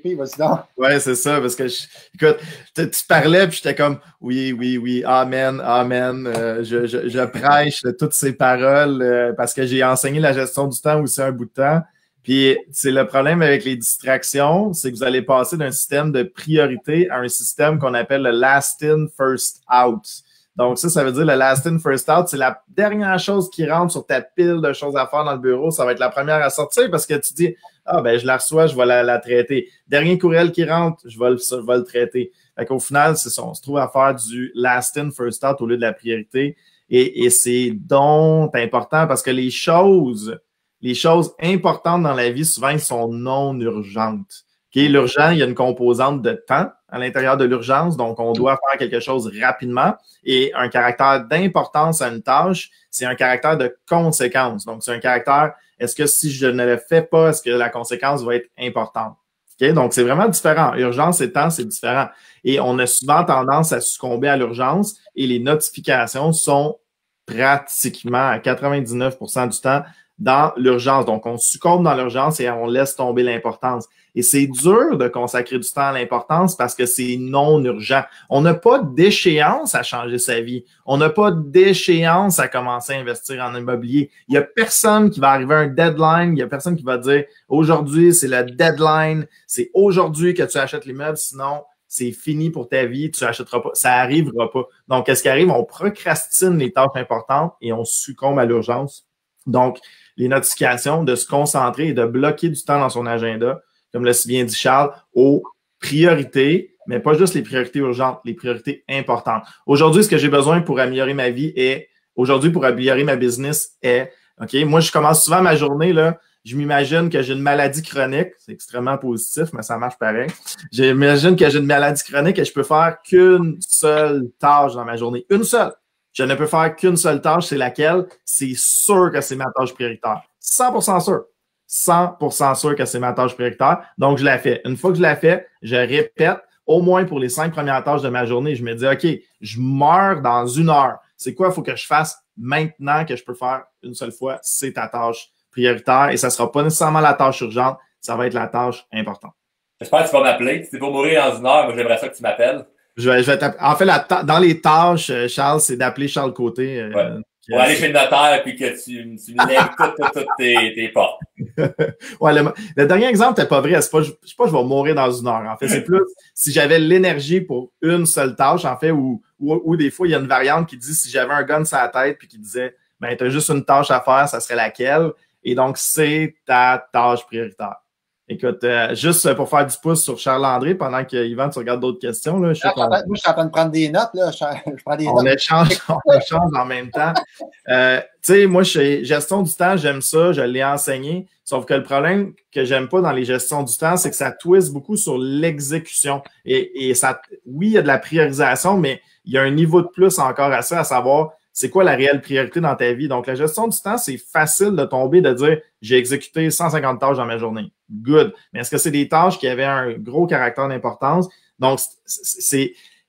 Oui, c'est ça, parce que, je, écoute, tu, tu parlais, puis j'étais comme, oui, oui, oui, amen, amen. Euh, je, je, je prêche toutes ces paroles euh, parce que j'ai enseigné la gestion du temps aussi un bout de temps. Puis, c'est le problème avec les distractions, c'est que vous allez passer d'un système de priorité à un système qu'on appelle le last in, first out. Donc, ça, ça veut dire le last in, first out, c'est la dernière chose qui rentre sur ta pile de choses à faire dans le bureau. Ça va être la première à sortir parce que tu dis, ah, ben, je la reçois, je vais la, la traiter. Dernier courriel qui rentre, je vais le, je vais le traiter. Fait qu'au final, c'est ça, on se trouve à faire du last in, first out au lieu de la priorité. Et, et c'est donc important parce que les choses, les choses importantes dans la vie, souvent, elles sont non urgentes. Okay? L'urgent, il y a une composante de temps à l'intérieur de l'urgence, donc on doit faire quelque chose rapidement. Et un caractère d'importance à une tâche, c'est un caractère de conséquence. Donc, c'est un caractère, est-ce que si je ne le fais pas, est-ce que la conséquence va être importante? Okay? Donc, c'est vraiment différent. Urgence et temps, c'est différent. Et on a souvent tendance à succomber à l'urgence et les notifications sont pratiquement à quatre-vingt-dix-neuf pour cent du temps dans l'urgence. Donc, on succombe dans l'urgence et on laisse tomber l'importance. Et c'est dur de consacrer du temps à l'importance parce que c'est non urgent. On n'a pas d'échéance à changer sa vie. On n'a pas d'échéance à commencer à investir en immobilier. Il n'y a personne qui va arriver à un deadline. Il n'y a personne qui va dire aujourd'hui, c'est le deadline. C'est aujourd'hui que tu achètes l'immeuble. Sinon, c'est fini pour ta vie. Tu n'achèteras pas. Ça n'arrivera pas. Donc, qu'est-ce qui arrive? On procrastine les tâches importantes et on succombe à l'urgence. Donc, les notifications, de se concentrer et de bloquer du temps dans son agenda, comme l'a si bien dit Charles, aux priorités, mais pas juste les priorités urgentes, les priorités importantes. Aujourd'hui, ce que j'ai besoin pour améliorer ma vie est, aujourd'hui, pour améliorer ma business est, OK, moi, je commence souvent ma journée, là, je m'imagine que j'ai une maladie chronique, c'est extrêmement positif, mais ça marche pareil. J'imagine que j'ai une maladie chronique et je peux faire qu'une seule tâche dans ma journée, une seule. Je ne peux faire qu'une seule tâche, c'est laquelle? C'est sûr que c'est ma tâche prioritaire. cent pour cent sûr. cent pour cent sûr que c'est ma tâche prioritaire. Donc, je la fais. Une fois que je la fais, je répète au moins pour les cinq premières tâches de ma journée. Je me dis, OK, je meurs dans une heure. C'est quoi il faut que je fasse maintenant que je peux faire une seule fois? C'est ta tâche prioritaire et ça ne sera pas nécessairement la tâche urgente, ça va être la tâche importante. J'espère que tu vas m'appeler. Si c'est pour mourir dans une heure, moi, j'aimerais ça que tu m'appelles. Je vais, je vais en fait, la dans les tâches, Charles, c'est d'appeler Charles Côté. Euh, ouais. Pour aller chez le notaire et que tu, tu me lèves toutes, toutes, toutes tes, tes portes. Ouais, le, le dernier exemple, t'es pas vrai. C'est pas, je sais pas, je vais mourir dans une heure. En fait, c'est plus si j'avais l'énergie pour une seule tâche, en fait, ou, ou, ou des fois, il y a une variante qui dit si j'avais un gun sur la tête puis qui disait, ben, t'as juste une tâche à faire, ça serait laquelle? Et donc, c'est ta tâche prioritaire. Écoute, euh, juste pour faire du pouce sur Charles-André, pendant que Yvan, tu regardes d'autres questions. Là, je sais ah, moi, je suis en train de prendre des notes. Là. Je, je prends des on, notes. Échange, on échange en même temps. Euh, tu sais, moi, chez gestion du temps, j'aime ça, je l'ai enseigné. Sauf que le problème que j'aime pas dans les gestions du temps, c'est que ça twist beaucoup sur l'exécution. Et, et ça, oui, il y a de la priorisation, mais il y a un niveau de plus encore à ça, à savoir c'est quoi la réelle priorité dans ta vie. Donc, la gestion du temps, c'est facile de tomber, de dire j'ai exécuté cent cinquante tâches dans ma journée. Good. Mais est-ce que c'est des tâches qui avaient un gros caractère d'importance? Donc, c'est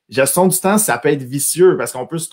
gestion du temps, ça peut être vicieux parce qu'on peut se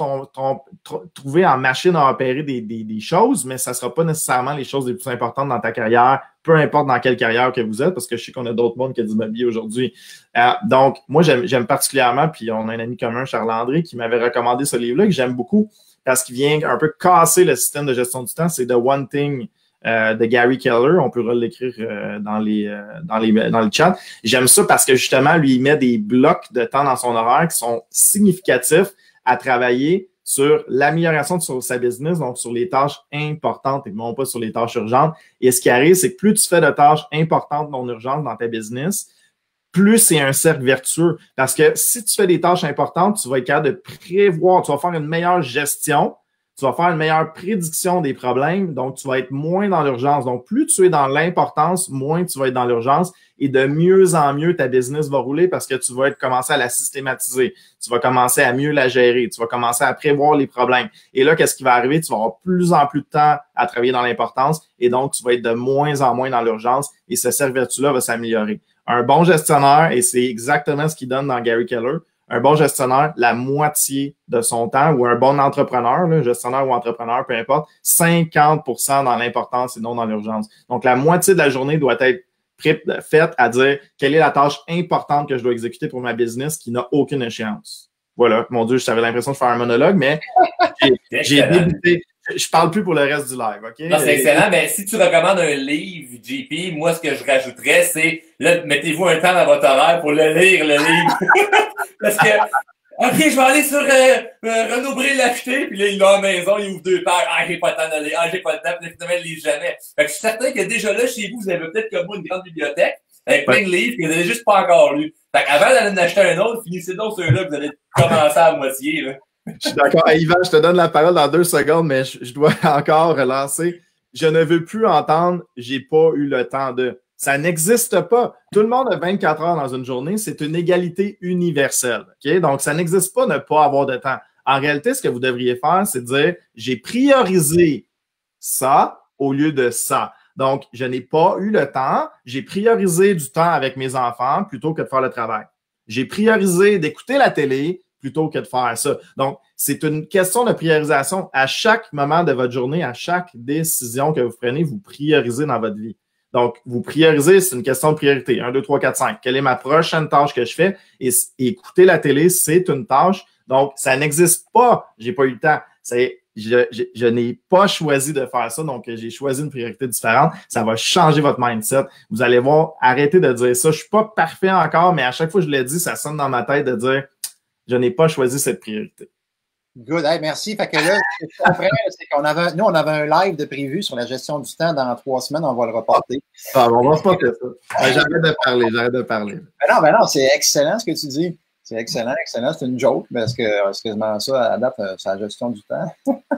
trouver en machine à opérer des, des, des choses, mais ça ne sera pas nécessairement les choses les plus importantes dans ta carrière, peu importe dans quelle carrière que vous êtes, parce que je sais qu'on a d'autres mondes qui ont du mobilier aujourd'hui. Euh, donc, moi, j'aime particulièrement, puis on a un ami commun, Charles André, qui m'avait recommandé ce livre-là, que j'aime beaucoup parce qu'il vient un peu casser le système de gestion du temps. C'est The One Thing euh, de Gary Keller. On pourra l'écrire euh, dans les euh, dans les dans le chat. J'aime ça parce que justement, lui, il met des blocs de temps dans son horaire qui sont significatifs à travailler sur l'amélioration de sa business, donc sur les tâches importantes et non pas sur les tâches urgentes. Et ce qui arrive, c'est que plus tu fais de tâches importantes non urgentes dans ta business, plus c'est un cercle vertueux. Parce que si tu fais des tâches importantes, tu vas être capable de prévoir, tu vas faire une meilleure gestion, tu vas faire une meilleure prédiction des problèmes, donc tu vas être moins dans l'urgence. Donc, plus tu es dans l'importance, moins tu vas être dans l'urgence et de mieux en mieux, ta business va rouler parce que tu vas être, commencer à la systématiser, tu vas commencer à mieux la gérer, tu vas commencer à prévoir les problèmes. Et là, qu'est-ce qui va arriver? Tu vas avoir plus en plus de temps à travailler dans l'importance et donc tu vas être de moins en moins dans l'urgence et ce cercle vertueux-là va s'améliorer. Un bon gestionnaire, et c'est exactement ce qu'il donne dans Gary Keller, un bon gestionnaire, la moitié de son temps, ou un bon entrepreneur, là, gestionnaire ou entrepreneur, peu importe, cinquante pour cent dans l'importance et non dans l'urgence. Donc, la moitié de la journée doit être faite à dire quelle est la tâche importante que je dois exécuter pour ma business qui n'a aucune échéance. Voilà, mon Dieu, j'avais l'impression de faire un monologue, mais j'ai débuté. Je parle plus pour le reste du live, OK? Non, c'est excellent, mais si tu recommandes un livre, J P, moi, ce que je rajouterais, c'est, là, mettez-vous un temps dans votre horaire pour le lire, le livre. Parce que, OK, je vais aller sur euh, euh, Renaud Bré l'acheter, puis là, il va à la maison, il ouvre deux pages. Ah, j'ai pas le temps de lire. Ah, j'ai pas le temps, puis finalement, il lit jamais. Fait que je suis certain que déjà là, chez vous, vous avez peut-être comme moi une grande bibliothèque avec plein de livres que vous n'avez juste pas encore lus. Fait qu'avant d'aller en acheter un autre, finissez donc ceux-là que vous allez commencer à moitié, là. Je suis d'accord. Hey, Yvan, je te donne la parole dans deux secondes, mais je, je dois encore relancer. Je ne veux plus entendre « j'ai pas eu le temps de ». Ça n'existe pas. Tout le monde a vingt-quatre heures dans une journée. C'est une égalité universelle. Okay? Donc, ça n'existe pas de ne pas avoir de temps. En réalité, ce que vous devriez faire, c'est dire « j'ai priorisé ça au lieu de ça ». Donc, je n'ai pas eu le temps. J'ai priorisé du temps avec mes enfants plutôt que de faire le travail. J'ai priorisé d'écouter la télé plutôt que de faire ça. Donc, c'est une question de priorisation. À chaque moment de votre journée, à chaque décision que vous prenez, vous priorisez dans votre vie. Donc, vous priorisez, c'est une question de priorité. un, deux, trois, quatre, cinq. Quelle est ma prochaine tâche que je fais? Et, et écouter la télé, c'est une tâche. Donc, ça n'existe pas. J'ai pas eu le temps. C'est, je, je, je n'ai pas choisi de faire ça. Donc, j'ai choisi une priorité différente. Ça va changer votre mindset. Vous allez voir, arrêtez de dire ça. Je suis pas parfait encore, mais à chaque fois que je l'ai dit, ça sonne dans ma tête de dire je n'ai pas choisi cette priorité. Good, hey, merci. Fait que là, après, c'est qu'on avait, nous, on avait un live de prévu sur la gestion du temps dans trois semaines, on va le reporter. Ah, on va se porter ça. J'arrête de parler, j'arrête de parler. Ben non, ben non, c'est excellent ce que tu dis. C'est excellent, excellent. C'est une joke, parce que c'est quasiment ça, à date, c'est la gestion du temps.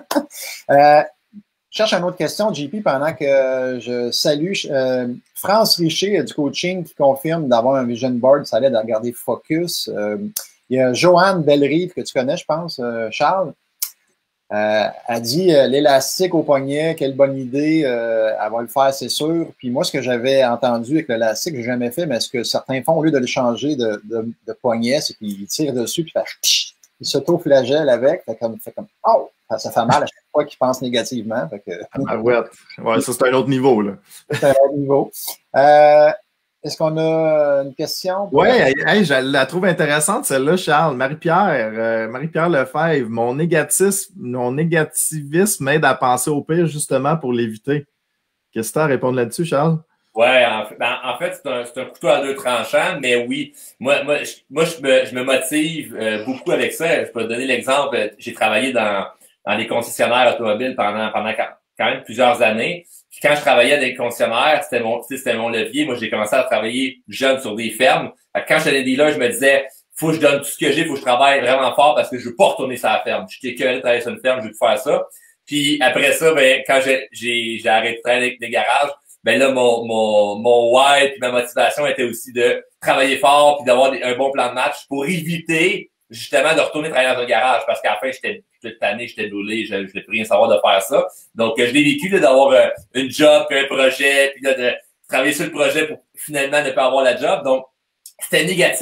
euh, je cherche une autre question, J P, pendant que je salue euh, France Richer du coaching qui confirme d'avoir un vision board, ça allait de regarder Focus. Euh, Il y a Joanne Bellerive, que tu connais, je pense, euh, Charles. Euh, elle dit euh, l'élastique au poignet, quelle bonne idée, euh, elle va le faire, c'est sûr. Puis moi, ce que j'avais entendu avec l'élastique, je n'ai jamais fait, mais ce que certains font, au lieu de le changer de, de, de poignet, c'est qu'ils tirent dessus, puis ils s'auto-flagellent avec. Fait comme, fait comme oh, ça fait mal à chaque fois qu'ils pensent négativement. Fait que, ah ouais, ouais, ça c'est un autre niveau, là. C'est un autre niveau. Euh, Est-ce qu'on a une question? Oui, hey, je la trouve intéressante, celle-là, Charles. Marie-Pierre, euh, Marie-Pierre Lefebvre, mon négatisme, mon négativisme m'aide à penser au pire, justement, pour l'éviter. Qu'est-ce que tu as à répondre là-dessus, Charles? Oui, en, en fait, c'est un, c'est un couteau à deux tranchants, mais oui, moi, moi, je, moi, je, me, je me motive euh, beaucoup avec ça. Je peux te donner l'exemple. J'ai travaillé dans, dans les concessionnaires automobiles pendant, pendant quand même plusieurs années. Puis quand je travaillais avec des concessionnaires, c'était mon, c'était mon levier. Moi, j'ai commencé à travailler jeune sur des fermes. Quand j'étais dealer, je me disais, faut que je donne tout ce que j'ai, faut que je travaille vraiment fort parce que je veux pas retourner sur la ferme. J'étais curieux de travailler sur une ferme, je veux faire ça. Puis après ça, ben, quand j'ai, j'ai, j'ai arrêté de travailler avec des garages, ben là, mon, mon, mon why puis ma motivation était aussi de travailler fort puis d'avoir des, un bon plan de match pour éviter, justement, de retourner travailler dans un garage parce qu'à la fin, j'étais, j'étais tanné, j'étais brûlé, je ne voulais plus rien savoir de faire ça. Donc, je l'ai vécu, là, d'avoir euh, une job, puis un projet, puis là, de travailler sur le projet pour finalement ne pas avoir la job. Donc, c'était négatif,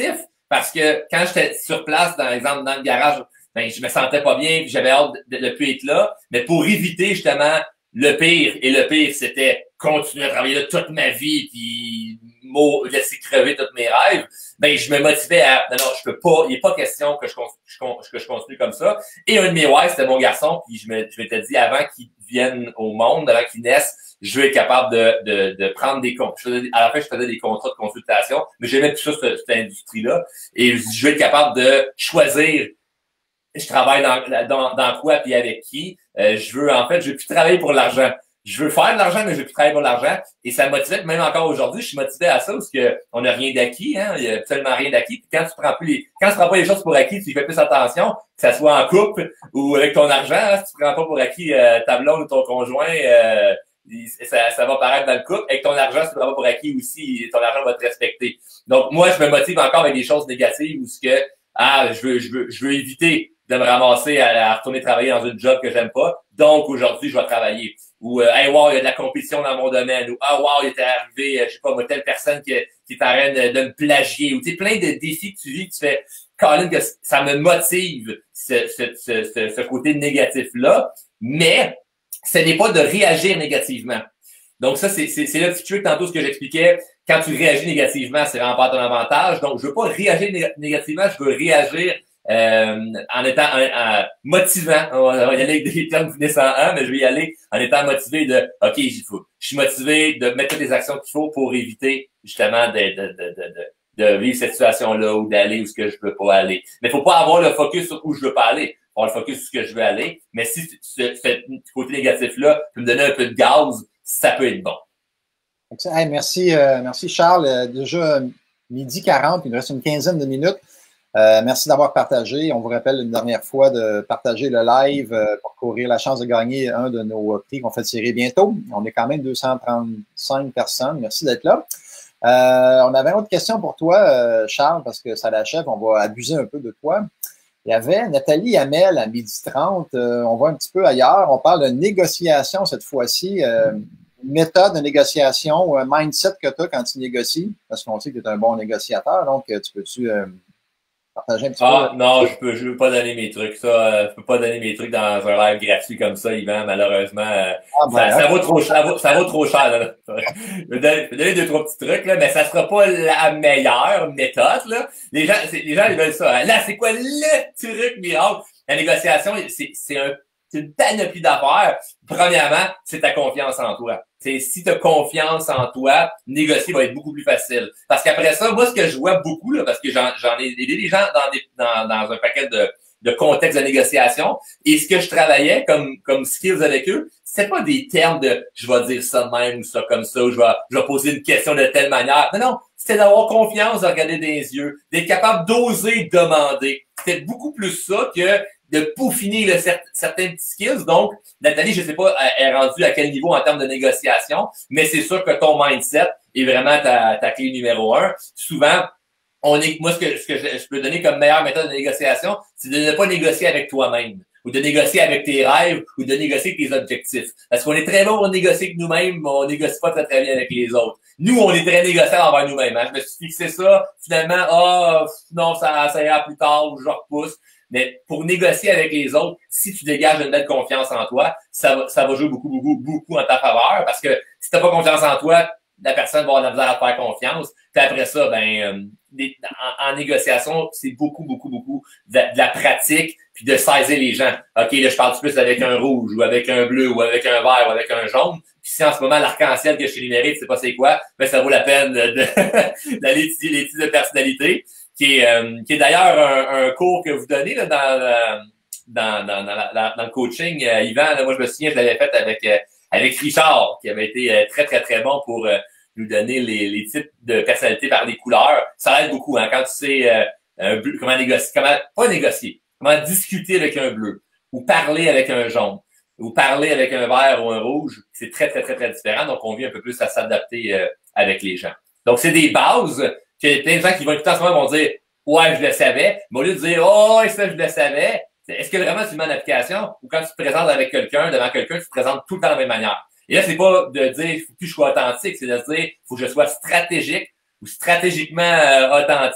Parce que quand j'étais sur place, dans exemple, dans le garage, ben, je me sentais pas bien, puis j'avais hâte de ne plus être là. Mais pour éviter justement le pire, et le pire, c'était continuer à travailler là toute ma vie, puis laisser crever tous mes rêves, ben je me motivais à non, non, je peux pas, il n'est pas question que je, je, que je continue comme ça. Et un de mes why, c'était mon garçon, puis je me, je m'étais dit avant qu'il vienne au monde, avant qu'il naisse, je veux être capable de, de, de prendre des comptes. À la fin, je faisais des contrats de consultation, mais j'aimais tout ça, cette, cette industrie-là. Et je veux être capable de choisir je travaille dans, dans, dans quoi puis avec qui. Euh, je veux, en fait, je veux plus travailler pour l'argent. Je veux faire de l'argent, mais je veux plus travailler pour l'argent. Et ça me motivait, même encore aujourd'hui, je suis motivé à ça parce que on n'a rien d'acquis, hein. Il y a absolument rien d'acquis. Puis quand tu prends plus les, quand tu prends pas les choses pour acquis, tu y fais plus attention, que ça soit en couple ou avec ton argent, hein, si tu prends pas pour acquis euh, ta blonde ou ton conjoint, euh, ça, ça va paraître dans le couple. Avec ton argent, si tu prends pas pour acquis aussi, ton argent va te respecter. Donc, moi, je me motive encore avec des choses négatives où ce que, ah, je veux, je veux, je veux éviter de me ramasser à, à retourner travailler dans un job que j'aime pas. Donc, aujourd'hui, je vais travailler. Ou, euh, hey, wow, il y a de la compétition dans mon domaine. Ou, ah, wow, il était arrivé, je sais pas, moi, telle personne qui, qui est en train de, de me plagier. Ou, tu sais, plein de défis que tu vis, que tu fais, Colin, que ça me motive, ce, ce, ce, ce, ce côté négatif-là. Mais, ce n'est pas de réagir négativement. Donc, ça, c'est, c'est, c'est le petit truc, tantôt, ce que j'expliquais. Quand tu réagis négativement, c'est vraiment pas ton avantage. Donc, je veux pas réagir nég- négativement, je veux réagir Euh, en étant en, en motivant, on va y aller avec des termes finissant en un, mais je vais y aller en étant motivé de, OK, j'y faut. Je suis motivé de mettre toutes les actions qu'il faut pour éviter justement de, de, de, de, de, de vivre cette situation-là ou d'aller où ce que je veux pas aller. Mais faut pas avoir le focus sur où je veux pas aller. Faut avoir le focus sur ce que je veux aller. Mais si ce, ce côté négatif-là peut me donner un peu de gaz, ça peut être bon. Hey, merci, euh, merci Charles. Euh, déjà midi quarante, il nous reste une quinzaine de minutes. Euh, merci d'avoir partagé. On vous rappelle une dernière fois de partager le live euh, pour courir la chance de gagner un de nos prix qu'on fait tirer bientôt. On est quand même deux cent trente-cinq personnes. Merci d'être là. Euh, on avait une autre question pour toi, euh, Charles, parce que ça l'achève. On va abuser un peu de toi. Il y avait Nathalie Hamel à midi trente. Euh, on va un petit peu ailleurs. On parle de négociation cette fois-ci. Euh, une méthode de négociation ou un mindset que tu as quand tu négocies, parce qu'on sait que tu es un bon négociateur. Donc, tu peux-tu... Euh, partager un petit ah, peu. non, je peux, je veux pas donner mes trucs. Ça, euh, je peux pas donner mes trucs dans un live gratuit comme ça, Yvan, malheureusement. Euh, ah, ben, ça, ça vaut trop cher. Ça vaut, ça vaut trop cher, là. Je vais donner, donner deux, trois petits trucs, là, mais ça sera pas la meilleure méthode, là. Les gens, c'est, les gens, ils veulent ça. Hein. Là, c'est quoi le truc miracle? La négociation, c'est, c'est un, c'est une panoplie d'affaires. Premièrement, c'est ta confiance en toi. C'est si tu as confiance en toi, négocier va être beaucoup plus facile. Parce qu'après ça, moi, ce que je vois beaucoup, là, parce que j'en, j'en ai aidé des gens dans, des, dans, dans un paquet de, de contextes de négociation, et ce que je travaillais comme, comme skills avec eux, c'est pas des termes de je vais dire ça de même ou ça comme ça, ou je vais, je vais poser une question de telle manière. Non, non, c'était d'avoir confiance, de regarder dans les yeux, d'être capable d'oser demander. C'était beaucoup plus ça que de peaufiner le, certains petits skills. Donc, Nathalie, je sais pas, elle est rendue à quel niveau en termes de négociation, mais c'est sûr que ton mindset est vraiment ta, ta clé numéro un. Souvent, on est, moi, ce que, ce que je, je peux donner comme meilleure méthode de négociation, c'est de ne pas négocier avec toi-même, ou de négocier avec tes rêves, ou de négocier avec tes objectifs. Parce qu'on est très bon pour négocier avec nous-mêmes, mais on négocie pas très, très bien avec les autres. Nous, on est très négociants envers nous-mêmes. Hein. Je me suis fixé ça, finalement, ah, oh, non, ça, ça ira plus tard, ou je repousse. Mais pour négocier avec les autres, si tu dégages une belle confiance en toi, ça va, ça va jouer beaucoup, beaucoup, beaucoup en ta faveur. Parce que si t'as pas confiance en toi, la personne va avoir de la misère à te faire confiance. Puis après ça, ben, euh, des, en, en négociation, c'est beaucoup, beaucoup, beaucoup de, de la pratique puis de saisir les gens. OK, là, je parle plus avec un rouge ou avec un bleu ou avec un vert ou avec un jaune. Puis si en ce moment, l'arc-en-ciel que je suis numéré, tu sais pas c'est quoi, ben, ça vaut la peine de, de, d'aller étudier les types de personnalité. Qui est, euh, qui est d'ailleurs un, un cours que vous donnez là, dans, euh, dans, dans, dans, la, dans le coaching. Euh, Yvan, là, moi je me souviens, je l'avais fait avec euh, avec Richard, qui avait été euh, très, très, très bon pour euh, nous donner les, les types de personnalités par les couleurs. Ça aide beaucoup, hein, quand tu sais euh, un bleu, comment négocier, comment pas négocier, comment discuter avec un bleu, ou parler avec un jaune, ou parler avec un vert ou un rouge. C'est très, très, très, très différent. Donc, on vient un peu plus à s'adapter euh, avec les gens. Donc, c'est des bases qu'il y a plein de gens qui vont écouter en ce moment vont dire « Ouais, je le savais », mais au lieu de dire « Oh, ça, je le savais », est-ce que vraiment tu le mets en application ou quand tu te présentes avec quelqu'un, devant quelqu'un, tu te présentes tout le temps de la même manière? Et là, c'est pas de dire « Il faut que je sois authentique », c'est de dire « Il faut que je sois stratégique ou stratégiquement euh, authentique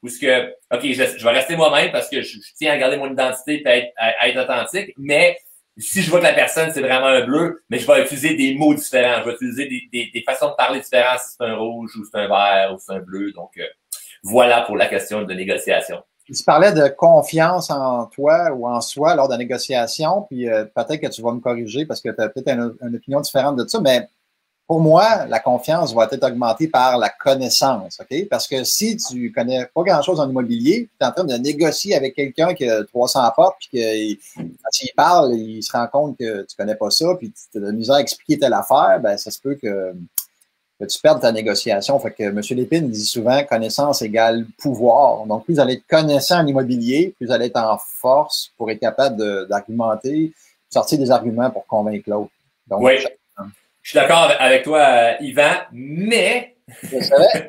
où ce que, OK, je, je vais rester moi-même parce que je, je tiens à garder mon identité et à être, à, à être authentique, mais si je vois que la personne, c'est vraiment un bleu, mais je vais utiliser des mots différents, je vais utiliser des, des, des façons de parler différentes si c'est un rouge ou c'est un vert ou c'est un bleu. Donc, euh, voilà pour la question de négociation. Tu parlais de confiance en toi ou en soi lors de la négociation, puis euh, peut-être que tu vas me corriger parce que tu as peut-être une, une opinion différente de ça, mais pour moi, la confiance va être augmentée par la connaissance, OK? Parce que si tu connais pas grand-chose en immobilier, tu es en train de négocier avec quelqu'un qui a trois cents portes, puis que quand il parle, il se rend compte que tu connais pas ça, puis tu as de la misère à expliquer telle affaire, ben ça se peut que, que tu perdes ta négociation. Fait que M. Lépine dit souvent connaissance égale pouvoir. Donc, plus vous allez être connaissant en immobilier, plus vous allez être en force pour être capable d'argumenter, sortir des arguments pour convaincre l'autre. Donc, oui. Je suis d'accord avec toi, euh, Yvan, mais... Je savais.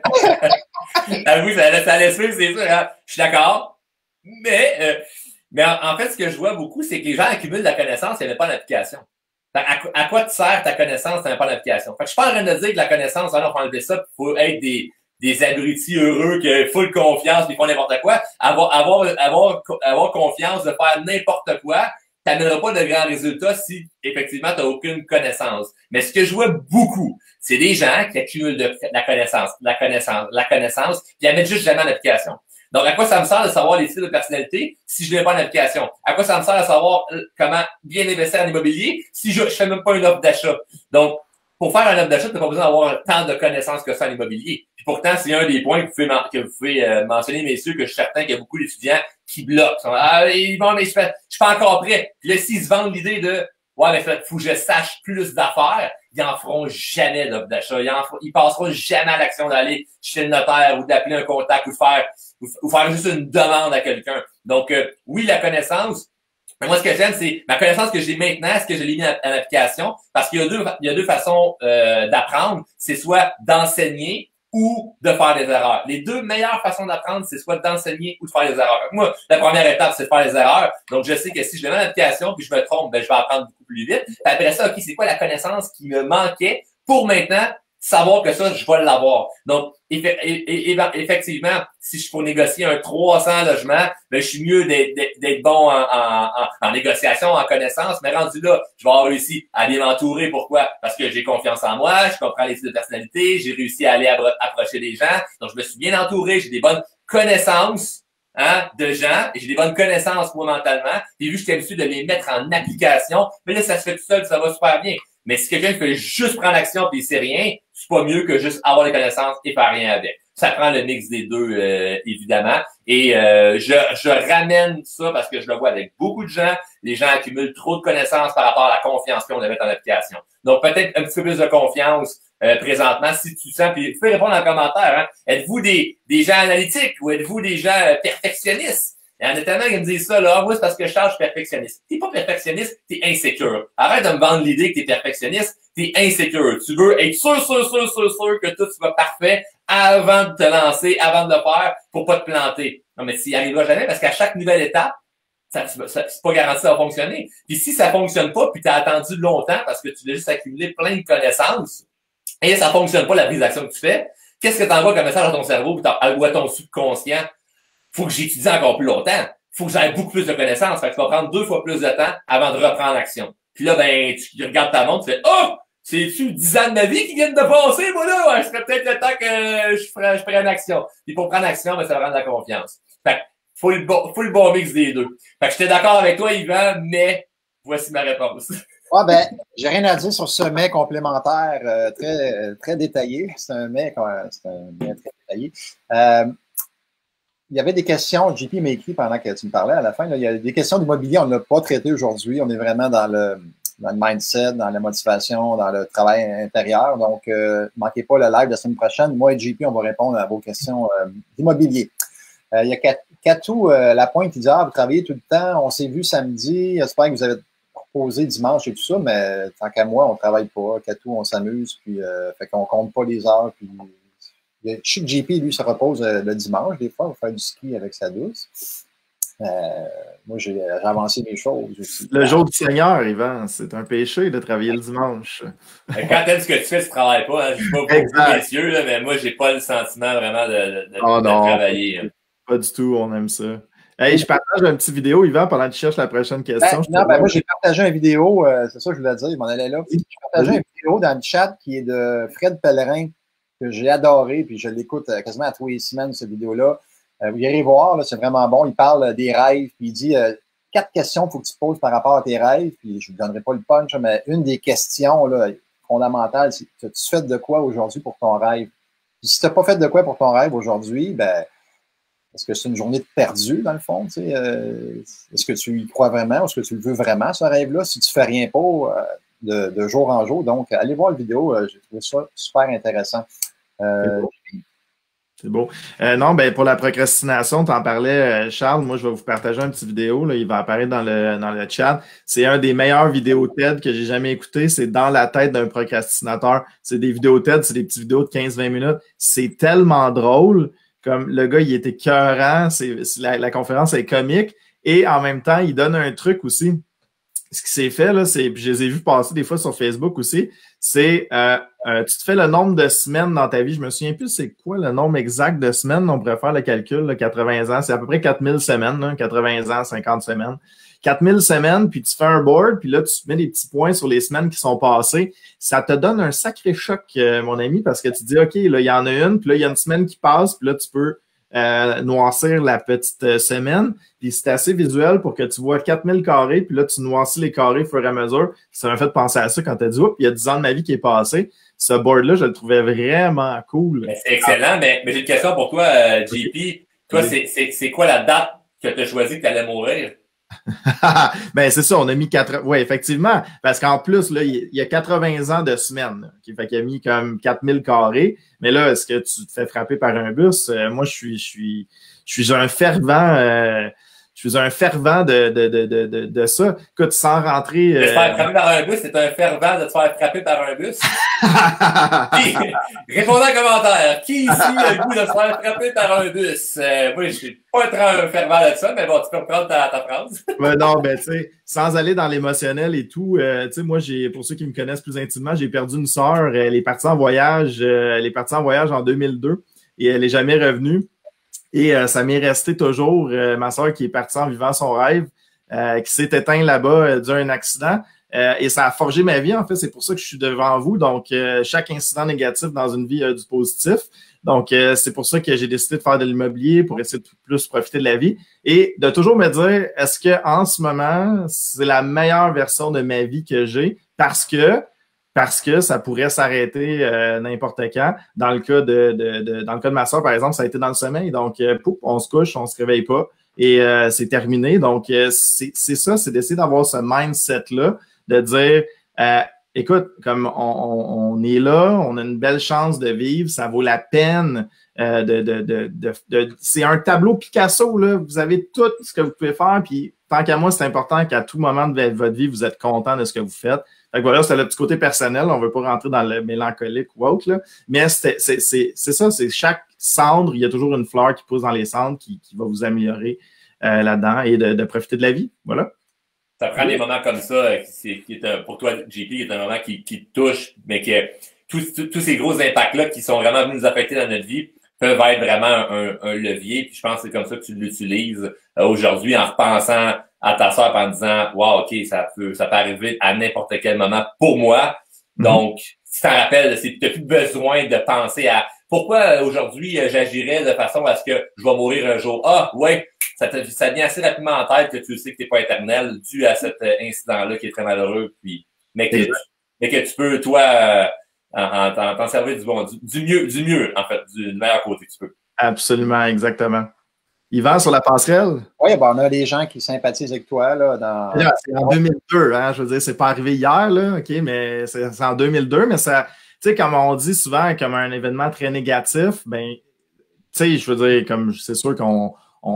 Avoue, ça, ça laisse suivre, c'est sûr. Hein? Je suis d'accord, mais, euh, mais en, en fait, ce que je vois beaucoup, c'est que les gens accumulent de la connaissance et n'ont pas d'application. À, à quoi te sert ta connaissance si tu n'as pas d'application? Fait que je suis pas en train de dire que la connaissance, alors, faut enlever ça, il faut être des, des abrutis heureux, qui full confiance, qui font n'importe quoi. Avoir, avoir, avoir, avoir confiance de faire n'importe quoi, tu n'amèneras pas de grands résultats si, effectivement, tu n'as aucune connaissance. Mais ce que je vois beaucoup, c'est des gens qui accumulent de, de la connaissance, de la connaissance, de la connaissance, puis ils la mettent juste jamais en application. Donc, à quoi ça me sert de savoir les styles de personnalité si je ne l'ai pas en application? À quoi ça me sert de savoir comment bien investir en immobilier si je ne fais même pas une offre d'achat? Donc, pour faire une offre d'achat, tu n'as pas besoin d'avoir tant de connaissances que ça en immobilier. Puis pourtant, c'est un des points que vous pouvez, que vous pouvez euh, mentionner, messieurs, que je suis certain qu'il y a beaucoup d'étudiants qui bloquent. Sont, ah, bon, mais je suis pas encore prêt. Puis là, s'ils se vendent l'idée de ouais, mais il faut que je sache plus d'affaires, ils en feront jamais d'offre d'achat. Ils, ils passeront jamais à l'action d'aller chez le notaire ou d'appeler un contact ou de faire ou, ou faire juste une demande à quelqu'un. Donc, euh, oui, la connaissance. Mais moi, ce que j'aime, c'est ma connaissance que j'ai maintenant, est-ce que je l'ai mis en, en application? Parce qu'il y a deux, il y a deux façons euh, d'apprendre. C'est soit d'enseigner ou de faire des erreurs. Les deux meilleures façons d'apprendre, c'est soit d'enseigner ou de faire des erreurs. Moi, la première étape, c'est de faire des erreurs. Donc, je sais que si je le mets en application puis je me trompe, ben, je vais apprendre beaucoup plus vite. Puis après ça, OK, c'est quoi la connaissance qui me manquait pour maintenant savoir que ça, je vais l'avoir. Donc, effectivement, si je peux négocier un trois cents logements, ben, je suis mieux d'être bon en, en, en, en négociation, en connaissance, mais rendu là, je vais avoir réussi à bien m'entourer. Pourquoi? Parce que j'ai confiance en moi, je comprends les types de personnalité, j'ai réussi à aller approcher des gens, donc je me suis bien entouré, j'ai des bonnes connaissances hein, de gens, et j'ai des bonnes connaissances moi mentalement, et vu que je suis habitué de les mettre en application, mais là, ça se fait tout seul, ça va super bien. Mais si quelqu'un fait juste prendre l'action et il sait rien, c'est pas mieux que juste avoir les connaissances et faire rien avec. Ça prend le mix des deux, euh, évidemment. Et euh, je, je ramène ça parce que je le vois avec beaucoup de gens. Les gens accumulent trop de connaissances par rapport à la confiance qu'on avait en application. Donc, peut-être un petit peu plus de confiance euh, présentement, si tu sens. Puis, vous pouvez répondre en commentaire. Hein. Êtes-vous des, des gens analytiques ou êtes-vous des gens euh, perfectionnistes? Il y en a tellement qui me disent ça, là, moi, c'est parce que je charge, je suis perfectionniste. T'es pas perfectionniste, t'es insécure. Arrête de me vendre l'idée que t'es perfectionniste, t'es insécure. Tu veux être sûr, sûr, sûr, sûr, sûr que tout soit parfait avant de te lancer, avant de le faire, pour pas te planter. Non, mais s'il n'y arrivera jamais, parce qu'à chaque nouvelle étape, ça, ça, c'est pas garanti que ça va fonctionner. Puis si ça fonctionne pas, puis t'as attendu longtemps parce que tu as juste accumulé plein de connaissances, et ça fonctionne pas la prise d'action que tu fais, qu'est-ce que t'envoies comme message à ton cerveau ou à ton subconscient? Faut que j'étudie encore plus longtemps. Faut que j'aie beaucoup plus de connaissances. Fait que tu vas prendre deux fois plus de temps avant de reprendre l'action. Puis là, ben, tu regardes ta montre, tu fais, oh! C'est-tu dix ans de ma vie qui viennent de passer, moi, là? Ouais, ce serait peut-être le temps que je ferais, je prenne action. Puis pour prendre action, ben, ça va rendre de la confiance. Fait que, faut le bon, faut le bon mix des deux. Fait que j'étais d'accord avec toi, Yvan, mais voici ma réponse. Ah ben, j'ai rien à dire sur ce mets complémentaire euh, très, très détaillé. C'est un mets, c'est un mets très détaillé. Euh, Il y avait des questions, J P m'a écrit pendant que tu me parlais à la fin, là, il y a des questions d'immobilier, on ne l'a pas traité aujourd'hui. On est vraiment dans le, dans le mindset, dans la motivation, dans le travail intérieur. Donc, ne euh, manquez pas le live de la semaine prochaine. Moi et J P, on va répondre à vos questions euh, d'immobilier. Euh, il y a Katou euh, Lapointe qui dit ah, vous travaillez tout le temps, on s'est vu samedi, j'espère que vous avez reposé dimanche et tout ça, mais tant qu'à moi, on ne travaille pas. Katou, on s'amuse, puis euh, fait qu'on ne compte pas les heures, puis. Je sais que J P, lui, se repose le dimanche, des fois, pour faire du ski avec sa douce. Euh, moi, j'ai avancé mes choses aussi. Le jour du Seigneur, Yvan, c'est un péché de travailler le dimanche. Quand t'aimes ce que tu fais, tu ne travailles pas. Hein. Je ne suis pas beaucoup précieux, là, mais moi, j'ai pas le sentiment vraiment de, de, de, oh, de travailler. Hein. Pas du tout, on aime ça. Hey, je partage une petite vidéo, Yvan, pendant que tu cherches la prochaine question. Ben, non, ben, moi, j'ai partagé une vidéo, euh, c'est ça que je voulais dire, il m'en allait là. J'ai partagé oui. une vidéo dans le chat qui est de Fred Pellerin, que j'ai adoré, puis je l'écoute quasiment à tous les semaines, cette vidéo-là. Euh, vous irez voir, c'est vraiment bon. Il parle des rêves, puis il dit euh, quatre questions qu'il faut que tu poses par rapport à tes rêves, puis je ne vous donnerai pas le punch, mais une des questions là, fondamentales, c'est as-tu fait de quoi aujourd'hui pour ton rêve? Puis si tu n'as pas fait de quoi pour ton rêve aujourd'hui, ben est-ce que c'est une journée de perdu, dans le fond? Tu sais, euh, est-ce que tu y crois vraiment? Est-ce que tu le veux vraiment, ce rêve-là? Si tu ne fais rien pour euh, de, de jour en jour. Donc, allez voir la vidéo. Euh, j'ai trouvé ça super intéressant. Euh, C'est beau. Euh, non, ben pour la procrastination, tu en parlais, Charles. Moi, je vais vous partager une petite vidéo. Là, il va apparaître dans le, dans le chat. C'est un des meilleurs vidéos TED que j'ai jamais écouté. C'est Dans la tête d'un procrastinateur. C'est des vidéos TED, c'est des petites vidéos de quinze vingt minutes. C'est tellement drôle. Comme le gars, il était écœurant, c'est, la, la conférence est comique et en même temps, il donne un truc aussi. Ce qui s'est fait, là, c'est, puis je les ai vus passer des fois sur Facebook aussi, c'est euh, euh, tu te fais le nombre de semaines dans ta vie. Je me souviens plus c'est quoi le nombre exact de semaines. On pourrait faire le calcul, là, quatre-vingts ans. C'est à peu près quatre mille semaines, là, quatre-vingts ans, cinquante semaines. quatre mille semaines, puis tu fais un board, puis là, tu mets des petits points sur les semaines qui sont passées. Ça te donne un sacré choc, euh, mon ami, parce que tu dis, OK, là, il y en a une, puis là, il y a une semaine qui passe, puis là, tu peux euh, noircir la petite euh, semaine. Puis c'est assez visuel pour que tu vois quatre mille carrés, puis là, tu noircis les carrés au fur et à mesure. Ça m'a fait penser à ça quand tu as dit, oups, il y a dix ans de ma vie qui est passé. Ce board-là, je le trouvais vraiment cool. C'est excellent, mais, mais j'ai une question pour toi, euh, J P. Toi, oui. c'est quoi la date que tu as choisi que tu allais mourir? Ben, c'est ça, on a mis quatre. Oui, effectivement. Parce qu'en plus, là, il y a quatre-vingts ans de semaine. Qui fait qu'il a mis comme quatre mille carrés. Mais là, est-ce que tu te fais frapper par un bus? Euh, moi, je suis, je suis, je suis un fervent, euh, je suis un fervent de, de, de, de, de, de ça. Écoute, sans rentrer. Euh... De se faire frapper par un bus, c'est un fervent de te faire frapper par un bus? Qui... Répondez en commentaire. Qui ici a le goût de se faire frapper par un bus? Euh, moi, je suis pas un fervent de ça, mais bon, tu peux reprendre ta, ta phrase. Ouais, non, ben, tu sais, sans aller dans l'émotionnel et tout, euh, tu sais, moi, j'ai, pour ceux qui me connaissent plus intimement, j'ai perdu une sœur. Elle est partie en voyage, euh, elle est partie en voyage en deux mille deux et elle est jamais revenue. Et euh, ça m'est resté toujours, euh, ma sœur qui est partie en vivant son rêve, euh, qui s'est éteint là-bas euh, d'un accident. Euh, et ça a forgé ma vie, en fait. C'est pour ça que je suis devant vous. Donc, euh, chaque incident négatif dans une vie a du positif. Donc, euh, c'est pour ça que j'ai décidé de faire de l'immobilier pour essayer de plus profiter de la vie et de toujours me dire, est-ce que en ce moment, c'est la meilleure version de ma vie que j'ai parce que parce que ça pourrait s'arrêter euh, n'importe quand. Dans le cas de, de, de dans le cas de ma soeur, par exemple, ça a été dans le sommeil. Donc, euh, pouf, on se couche, on se réveille pas et euh, c'est terminé. Donc, euh, c'est ça, c'est d'essayer d'avoir ce mindset-là, de dire euh, écoute, comme on, on, on est là, on a une belle chance de vivre, ça vaut la peine euh, de, de, de, de, de c'est un tableau Picasso, là. Vous avez tout ce que vous pouvez faire, puis tant qu'à moi, c'est important qu'à tout moment de votre vie, vous êtes content de ce que vous faites. Fait que voilà, c'est le petit côté personnel, on veut pas rentrer dans le mélancolique ou autre, là. Mais c'est ça, c'est chaque cendre, il y a toujours une fleur qui pousse dans les cendres qui, qui va vous améliorer euh, là-dedans et de, de profiter de la vie. Voilà. Ça prend des moments comme ça, qui, qui est un, pour toi, J P, qui est un moment qui, qui te touche, mais que tous, tous, tous ces gros impacts-là qui sont vraiment venus nous affecter dans notre vie peuvent être vraiment un, un levier. Puis je pense que c'est comme ça que tu l'utilises euh, aujourd'hui en repensant à ta sœur en disant wow, OK, ça peut, ça peut arriver à n'importe quel moment pour moi. Mm-hmm. Donc, si tu t'en rappelles, tu n'as plus besoin de penser à pourquoi aujourd'hui j'agirais de façon à ce que je vais mourir un jour. Ah, ouais. Ça, te, ça vient assez rapidement en tête que tu sais que tu n'es pas éternel dû à cet incident-là qui est très malheureux, puis mais que, tu, mais que tu peux, toi, en, en, t'en servir du bon, du, du mieux, du mieux, en fait, du meilleur côté que tu peux. Absolument, exactement. Yvan, sur la passerelle? Oui, ben, on a des gens qui sympathisent avec toi. Là, dans... C'est en deux mille deux, hein, je veux dire, c'est pas arrivé hier, là, OK, mais c'est en deux mille deux, mais ça, tu sais, comme on dit souvent, comme un événement très négatif, ben, tu sais, je veux dire, comme c'est sûr qu'on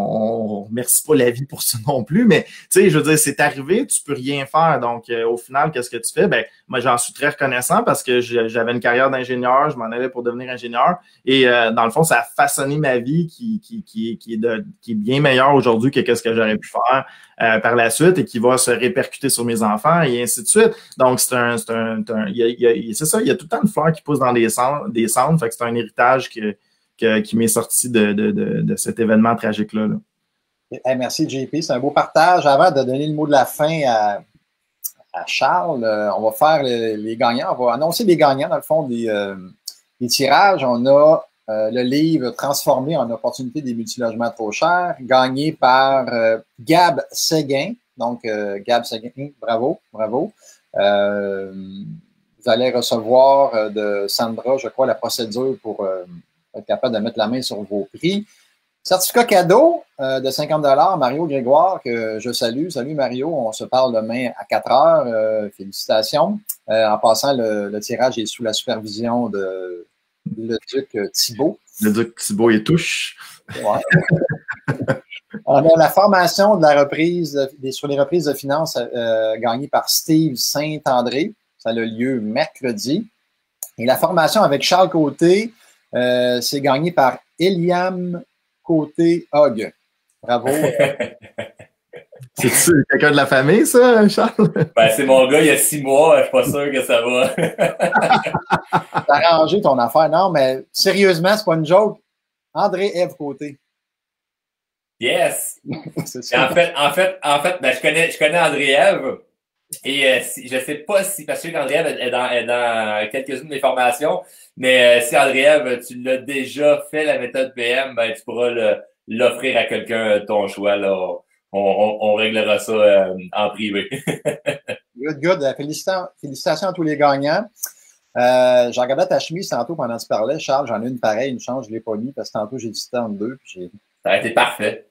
on remercie pas la vie pour ça non plus, mais tu sais, je veux dire, c'est arrivé, tu peux rien faire. Donc, euh, au final, qu'est-ce que tu fais? Ben, moi, j'en suis très reconnaissant parce que j'avais une carrière d'ingénieur, je m'en allais pour devenir ingénieur. Et euh, dans le fond, ça a façonné ma vie qui, qui, qui, qui, est, de, qui est bien meilleure aujourd'hui que ce que j'aurais pu faire euh, par la suite et qui va se répercuter sur mes enfants et ainsi de suite. Donc, c'est un, c'est un, un il y a, il y a, c'est ça, il y a tout le temps une fleur qui pousse dans des cendres, des cendres, fait que c'est un héritage que que, qui m'est sorti de, de, de, de cet événement tragique-là. Là. Hey, merci, J P. C'est un beau partage. Avant de donner le mot de la fin à, à Charles, euh, on va faire les, les gagnants. On va annoncer les gagnants, dans le fond, des, euh, des tirages. On a euh, le livre Transformé en opportunité des multilogements trop chers, gagné par euh, Gab Séguin. Donc, euh, Gab Séguin, bravo, bravo. Euh, vous allez recevoir euh, de Sandra, je crois, la procédure pour euh, être capable de mettre la main sur vos prix. Certificat cadeau euh, de cinquante dollars, Mario Grégoire, que je salue. Salut Mario, on se parle demain à quatre heures. Euh, félicitations. Euh, en passant, le, le tirage est sous la supervision de le duc Thibault. Le duc Thibault et touche. Ouais. On a la formation de la reprise de, sur les reprises de finances euh, gagnée par Steve Saint-André. Ça a lieu mercredi. Et la formation avec Charles Côté, euh, c'est gagné par Eliam Côté Hog. Bravo. C'est quelqu'un de la famille, ça, Charles? Ben, c'est mon gars, il y a six mois, je suis pas sûr que ça va. T'as arrangé ton affaire. Non, mais sérieusement, c'est pas une joke. André-Ève Côté. Yes! C'est ça. En fait, en fait, en fait, ben, je connais, je connais André-Ève. Et euh, si, je sais pas si, parce que André-Ève est dans, est dans quelques-unes de mes formations, mais euh, si André-Ève, tu l'as déjà fait la méthode P M, ben tu pourras l'offrir à quelqu'un ton choix. Là. On, on, on réglera ça euh, en privé. Good, good. Félicitations, félicitations à tous les gagnants. Euh, j'ai regardé ta chemise tantôt pendant que tu parlais, Charles. J'en ai une pareille, une chance, je ne l'ai pas mis parce que tantôt j'ai hésité entre deux. Puis ça a été parfait.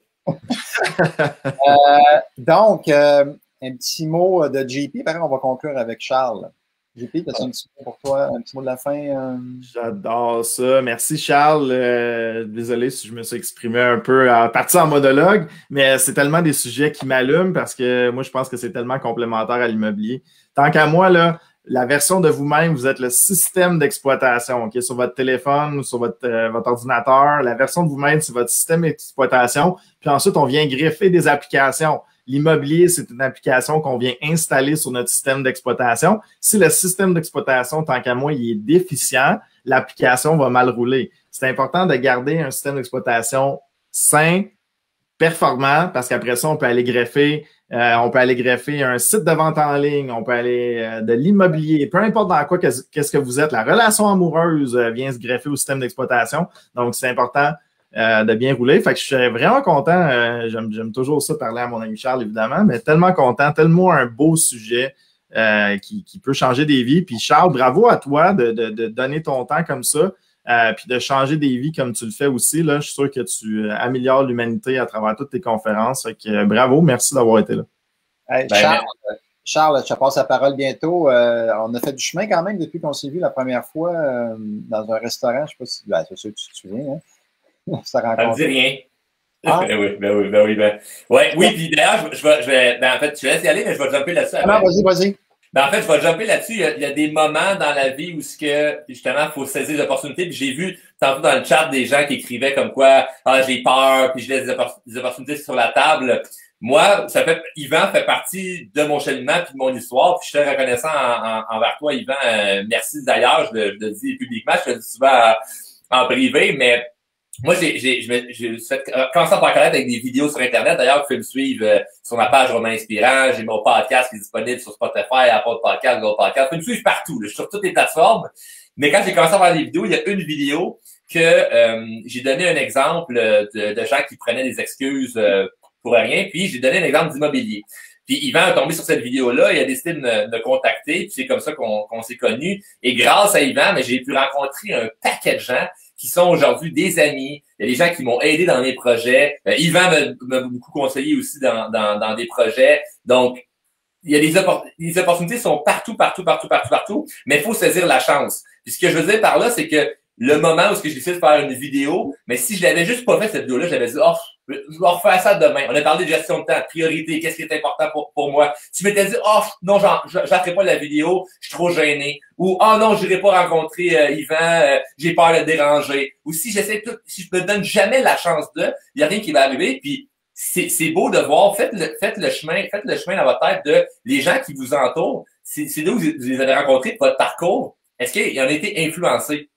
euh, donc, euh, un petit mot de J P. Pareil, on va conclure avec Charles. J P, tu as un petit mot pour toi, un petit mot de la fin? Euh... J'adore ça. Merci, Charles. Euh, désolé si je me suis exprimé un peu à partir en monologue, mais c'est tellement des sujets qui m'allument parce que moi, je pense que c'est tellement complémentaire à l'immobilier. Tant qu'à moi, là, la version de vous-même, vous êtes le système d'exploitation, OK? Sur votre téléphone ou sur votre, euh, votre ordinateur. La version de vous-même, c'est votre système d'exploitation. Puis ensuite, on vient greffer des applications. L'immobilier, c'est une application qu'on vient installer sur notre système d'exploitation. Si le système d'exploitation, tant qu'à moi, il est déficient, l'application va mal rouler. C'est important de garder un système d'exploitation sain, performant, parce qu'après ça, on peut aller greffer, euh, on peut aller greffer un site de vente en ligne, on peut aller euh, de l'immobilier, peu importe dans quoi qu'est-ce que vous êtes. La relation amoureuse euh, vient se greffer au système d'exploitation. Donc, c'est important Euh, de bien rouler. Fait que je suis vraiment content. Euh, j'aime, j'aime toujours ça parler à mon ami Charles, évidemment, mais tellement content, tellement un beau sujet euh, qui, qui peut changer des vies. Puis Charles, bravo à toi de, de, de donner ton temps comme ça, euh, puis de changer des vies comme tu le fais aussi. Là, je suis sûr que tu améliores l'humanité à travers toutes tes conférences. Fait que euh, bravo, merci d'avoir été là. Hey, Ben, Charles, ben... Charles, je te passe la parole bientôt. Euh, on a fait du chemin quand même depuis qu'on s'est vu la première fois euh, dans un restaurant. Je ne sais pas si ben, c'est sûr que tu te souviens, hein? Ça me dit rien. Ah. Ben oui, ben oui, ben oui, ben. Ouais, oui, puis d'ailleurs, je, je vais, je vais, ben en fait, je laisse y aller, mais je vais jumper là-dessus. Non, vas-y, vas-y. Ben en fait, je vais jumper là-dessus. Il y a, il y a des moments dans la vie où ce que, justement, il faut saisir les opportunités. Puis j'ai vu tantôt dans le chat des gens qui écrivaient comme quoi, ah, j'ai peur, puis je laisse des, oppor- des opportunités sur la table. Moi, ça fait, Yvan fait partie de mon cheminement puis de mon histoire. Puis je suis très reconnaissant en, en, envers toi, Yvan. Euh, merci d'ailleurs, je le, je le dis publiquement, je le dis souvent en, en privé, mais moi, j'ai, j'ai, je me, j'ai fait commencer à me faire connaître avec des vidéos sur Internet. D'ailleurs, vous pouvez me suivre euh, sur ma page Romain Inspirant. J'ai mon podcast qui est disponible sur Spotify, Apple Podcast, Google Podcast. Vous pouvez me suivre partout. Là. Je suis sur toutes les plateformes. Mais quand j'ai commencé à voir des vidéos, il y a une vidéo que euh, j'ai donné un exemple de, de gens qui prenaient des excuses euh, pour rien. Puis, j'ai donné un exemple d'immobilier. Puis, Yvan est tombé sur cette vidéo-là. Il a décidé de me, de me contacter. Puis, c'est comme ça qu'on, qu'on s'est connus. Et grâce à Yvan, mais j'ai pu rencontrer un paquet de gens qui sont aujourd'hui des amis. Il y a des gens qui m'ont aidé dans mes projets. Euh, Yvan m'a, m'a beaucoup conseillé aussi dans, dans, dans des projets. Donc, il y a des, oppor- des opportunités sont partout, partout, partout, partout, partout, mais il faut saisir la chance. Puis ce que je veux dire par là, c'est que le moment où j'ai décidé de faire une vidéo, mais si je l'avais juste pas fait cette vidéo-là, j'avais dit, oh, je vais refaire ça demain. On a parlé de gestion de temps, priorité, qu'est-ce qui est important pour, pour moi. Si je m'étais dit, oh, non, j'en, je ne ferai pas la vidéo, je suis trop gêné. Ou, oh non, je n'irai pas rencontrer euh, Yvan, euh, j'ai peur de le déranger. Ou si j'essaie tout, si je me donne jamais la chance de, il n'y a rien qui va arriver. Puis, c'est, c'est beau de voir, faites le, faites le chemin, faites le chemin dans votre tête de les gens qui vous entourent. C'est, c'est là où vous les avez rencontrés, votre parcours. Est-ce qu'ils en ont été influencés?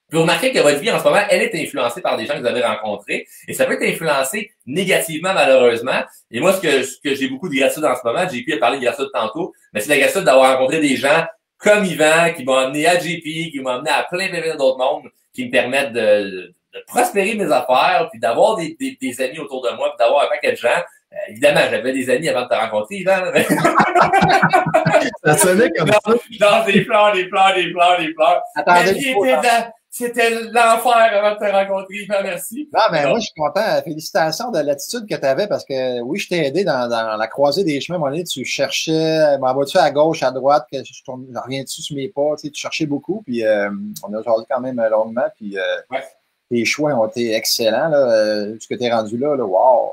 Puis vous remarquez que votre vie en ce moment, elle est influencée par des gens que vous avez rencontrés. Et ça peut être influencé négativement, malheureusement. Et moi, ce que, ce que j'ai beaucoup de gratitude en ce moment, J P a parlé de gratitude tantôt, mais c'est la gratitude d'avoir rencontré des gens comme Yvan, qui m'ont amené à J P, qui m'ont amené à plein, plein, plein d'autres mondes, qui me permettent de, de prospérer mes affaires, puis d'avoir des, des, des amis autour de moi, puis d'avoir un paquet de gens. Euh, évidemment, j'avais des amis avant de te rencontrer, Yvan. Mais... ça sonnait comme ça. Non, des fleurs, des fleurs, des fleurs, des fleurs. Attendez, c'était l'enfer avant de te rencontrer, Yvan, merci. Non, mais non. Moi, je suis content. Félicitations de l'attitude que tu avais parce que oui, je t'ai aidé dans, dans la croisée des chemins. À un moment donné, tu cherchais, m'en vas-tu à gauche, à droite, que je tourne, je reviens-tu sur mes pas, tu sais, tu cherchais beaucoup, puis euh, on a jasé quand même longuement, puis euh, ouais. Tes choix ont été excellents, là. Euh, ce que tu es rendu là, là, wow!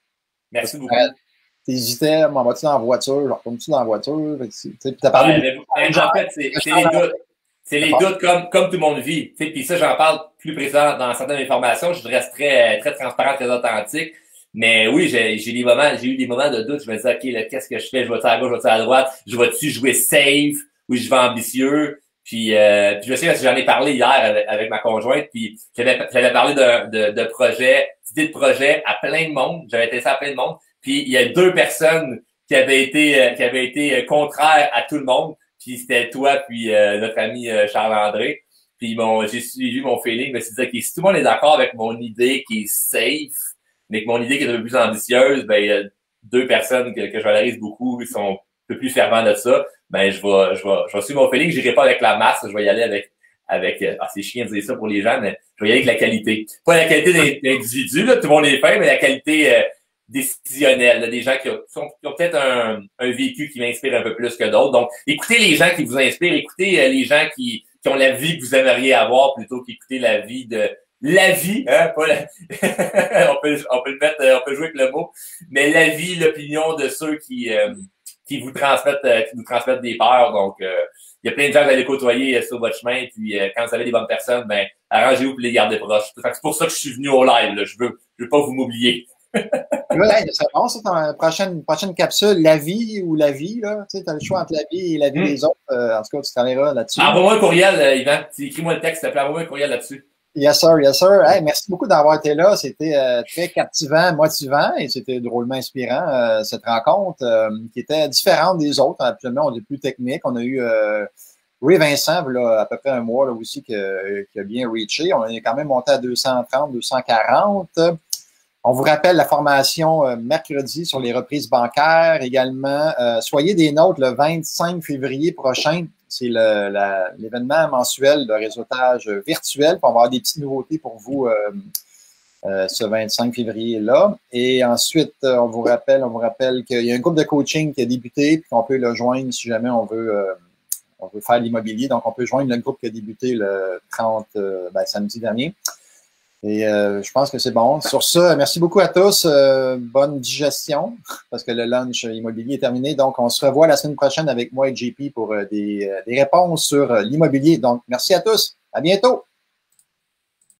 Merci beaucoup. Tu hésitais, m'en vas-tu dans la voiture, je retourne-tu dans la voiture? Puis tu as parlé. Ouais, mais, mais, en fait, c'est les doutes. C'est les doutes comme, comme tout le monde vit. Puis ça, j'en parle plus précisément dans certaines informations. Je reste très, très transparent, très authentique. Mais oui, j'ai des moments, j'ai eu des moments de doute. Je me disais, OK, qu'est-ce que je fais? Je vais-tu à gauche, je vais-tu à droite? Je vais-tu jouer safe ou je vais ambitieux? Puis, euh, puis je sais que j'en ai parlé hier avec, avec ma conjointe. Puis j'avais j'avais parlé de, de, de projets, d'idées de projets à plein de monde. J'avais testé à plein de monde. Puis il y a deux personnes qui avaient été, euh, qui avaient été contraires à tout le monde. Puis c'était toi, puis euh, notre ami euh, Charles-André. Puis bon, j'ai suivi mon feeling, je me suis dit, OK, si tout le monde est d'accord avec mon idée qui est safe, mais que mon idée qui est un peu plus ambitieuse, ben il y a deux personnes que, que je valorise beaucoup, qui sont un peu plus fervents de ça, ben je vais, je vais, je vais suivre mon feeling, j'irai pas avec la masse, je vais y aller avec, avec, ah c'est chiant de dire ça pour les gens, mais je vais y aller avec la qualité. Pas la qualité des individus, là, tout le monde est fin, mais la qualité euh, décisionnelle, là, des gens qui ont, qui ont peut-être un, un vécu qui m'inspire un peu plus que d'autres. Donc, écoutez les gens qui vous inspirent, écoutez euh, les gens qui, qui ont la vie que vous aimeriez avoir plutôt qu'écouter la vie de la vie, hein, pas la... on peut, on peut le mettre, on peut jouer avec le mot, mais la vie, l'opinion de ceux qui, euh, qui vous transmettent, euh, qui vous transmettent des peurs. Donc, euh, il y a plein de gens que vous allez côtoyer euh, sur votre chemin, puis euh, quand vous avez des bonnes personnes, ben, arrangez-vous pour les garder proches. C'est pour ça que je suis venu au live, là. Je veux, je veux pas vous m'oublier. Ouais, c'est bon, ça, ton prochaine, prochaine capsule, la vie ou la vie, là. Tu sais, t'as le choix entre la vie et la vie mmh. des autres. Euh, en tout cas, tu travailleras là-dessus. Envoie-moi un courriel, euh, Yvan. Écris-moi le texte, s'il te plaît. Envoie-moi un courriel là-dessus. Yes, sir, yes, sir. Hey, merci beaucoup d'avoir été là. C'était euh, très captivant, motivant et c'était drôlement inspirant, euh, cette rencontre euh, qui était différente des autres. Actuellement, on est plus technique. On a eu euh, Ray Vincent, là, à peu près un mois là, aussi, qui, qui a bien reaché. On est quand même monté à deux cent trente, deux cent quarante. On vous rappelle la formation euh, mercredi sur les reprises bancaires. Également, euh, soyez des nôtres le vingt-cinq février prochain. C'est l'événement mensuel de réseautage virtuel. Puis on va avoir des petites nouveautés pour vous euh, euh, ce vingt-cinq février-là. Et ensuite, euh, on vous rappelle, on vous rappelle qu'il y a un groupe de coaching qui a débuté, puis qu'on peut le joindre si jamais on veut, euh, on veut faire l'immobilier. Donc, on peut joindre le groupe qui a débuté le trente euh, ben, samedi dernier. Et euh, je pense que c'est bon. Sur ça, merci beaucoup à tous. Euh, bonne digestion, parce que le lunch immobilier est terminé. Donc, on se revoit la semaine prochaine avec moi et J P pour euh, des, euh, des réponses sur euh, l'immobilier. Donc, merci à tous. À bientôt.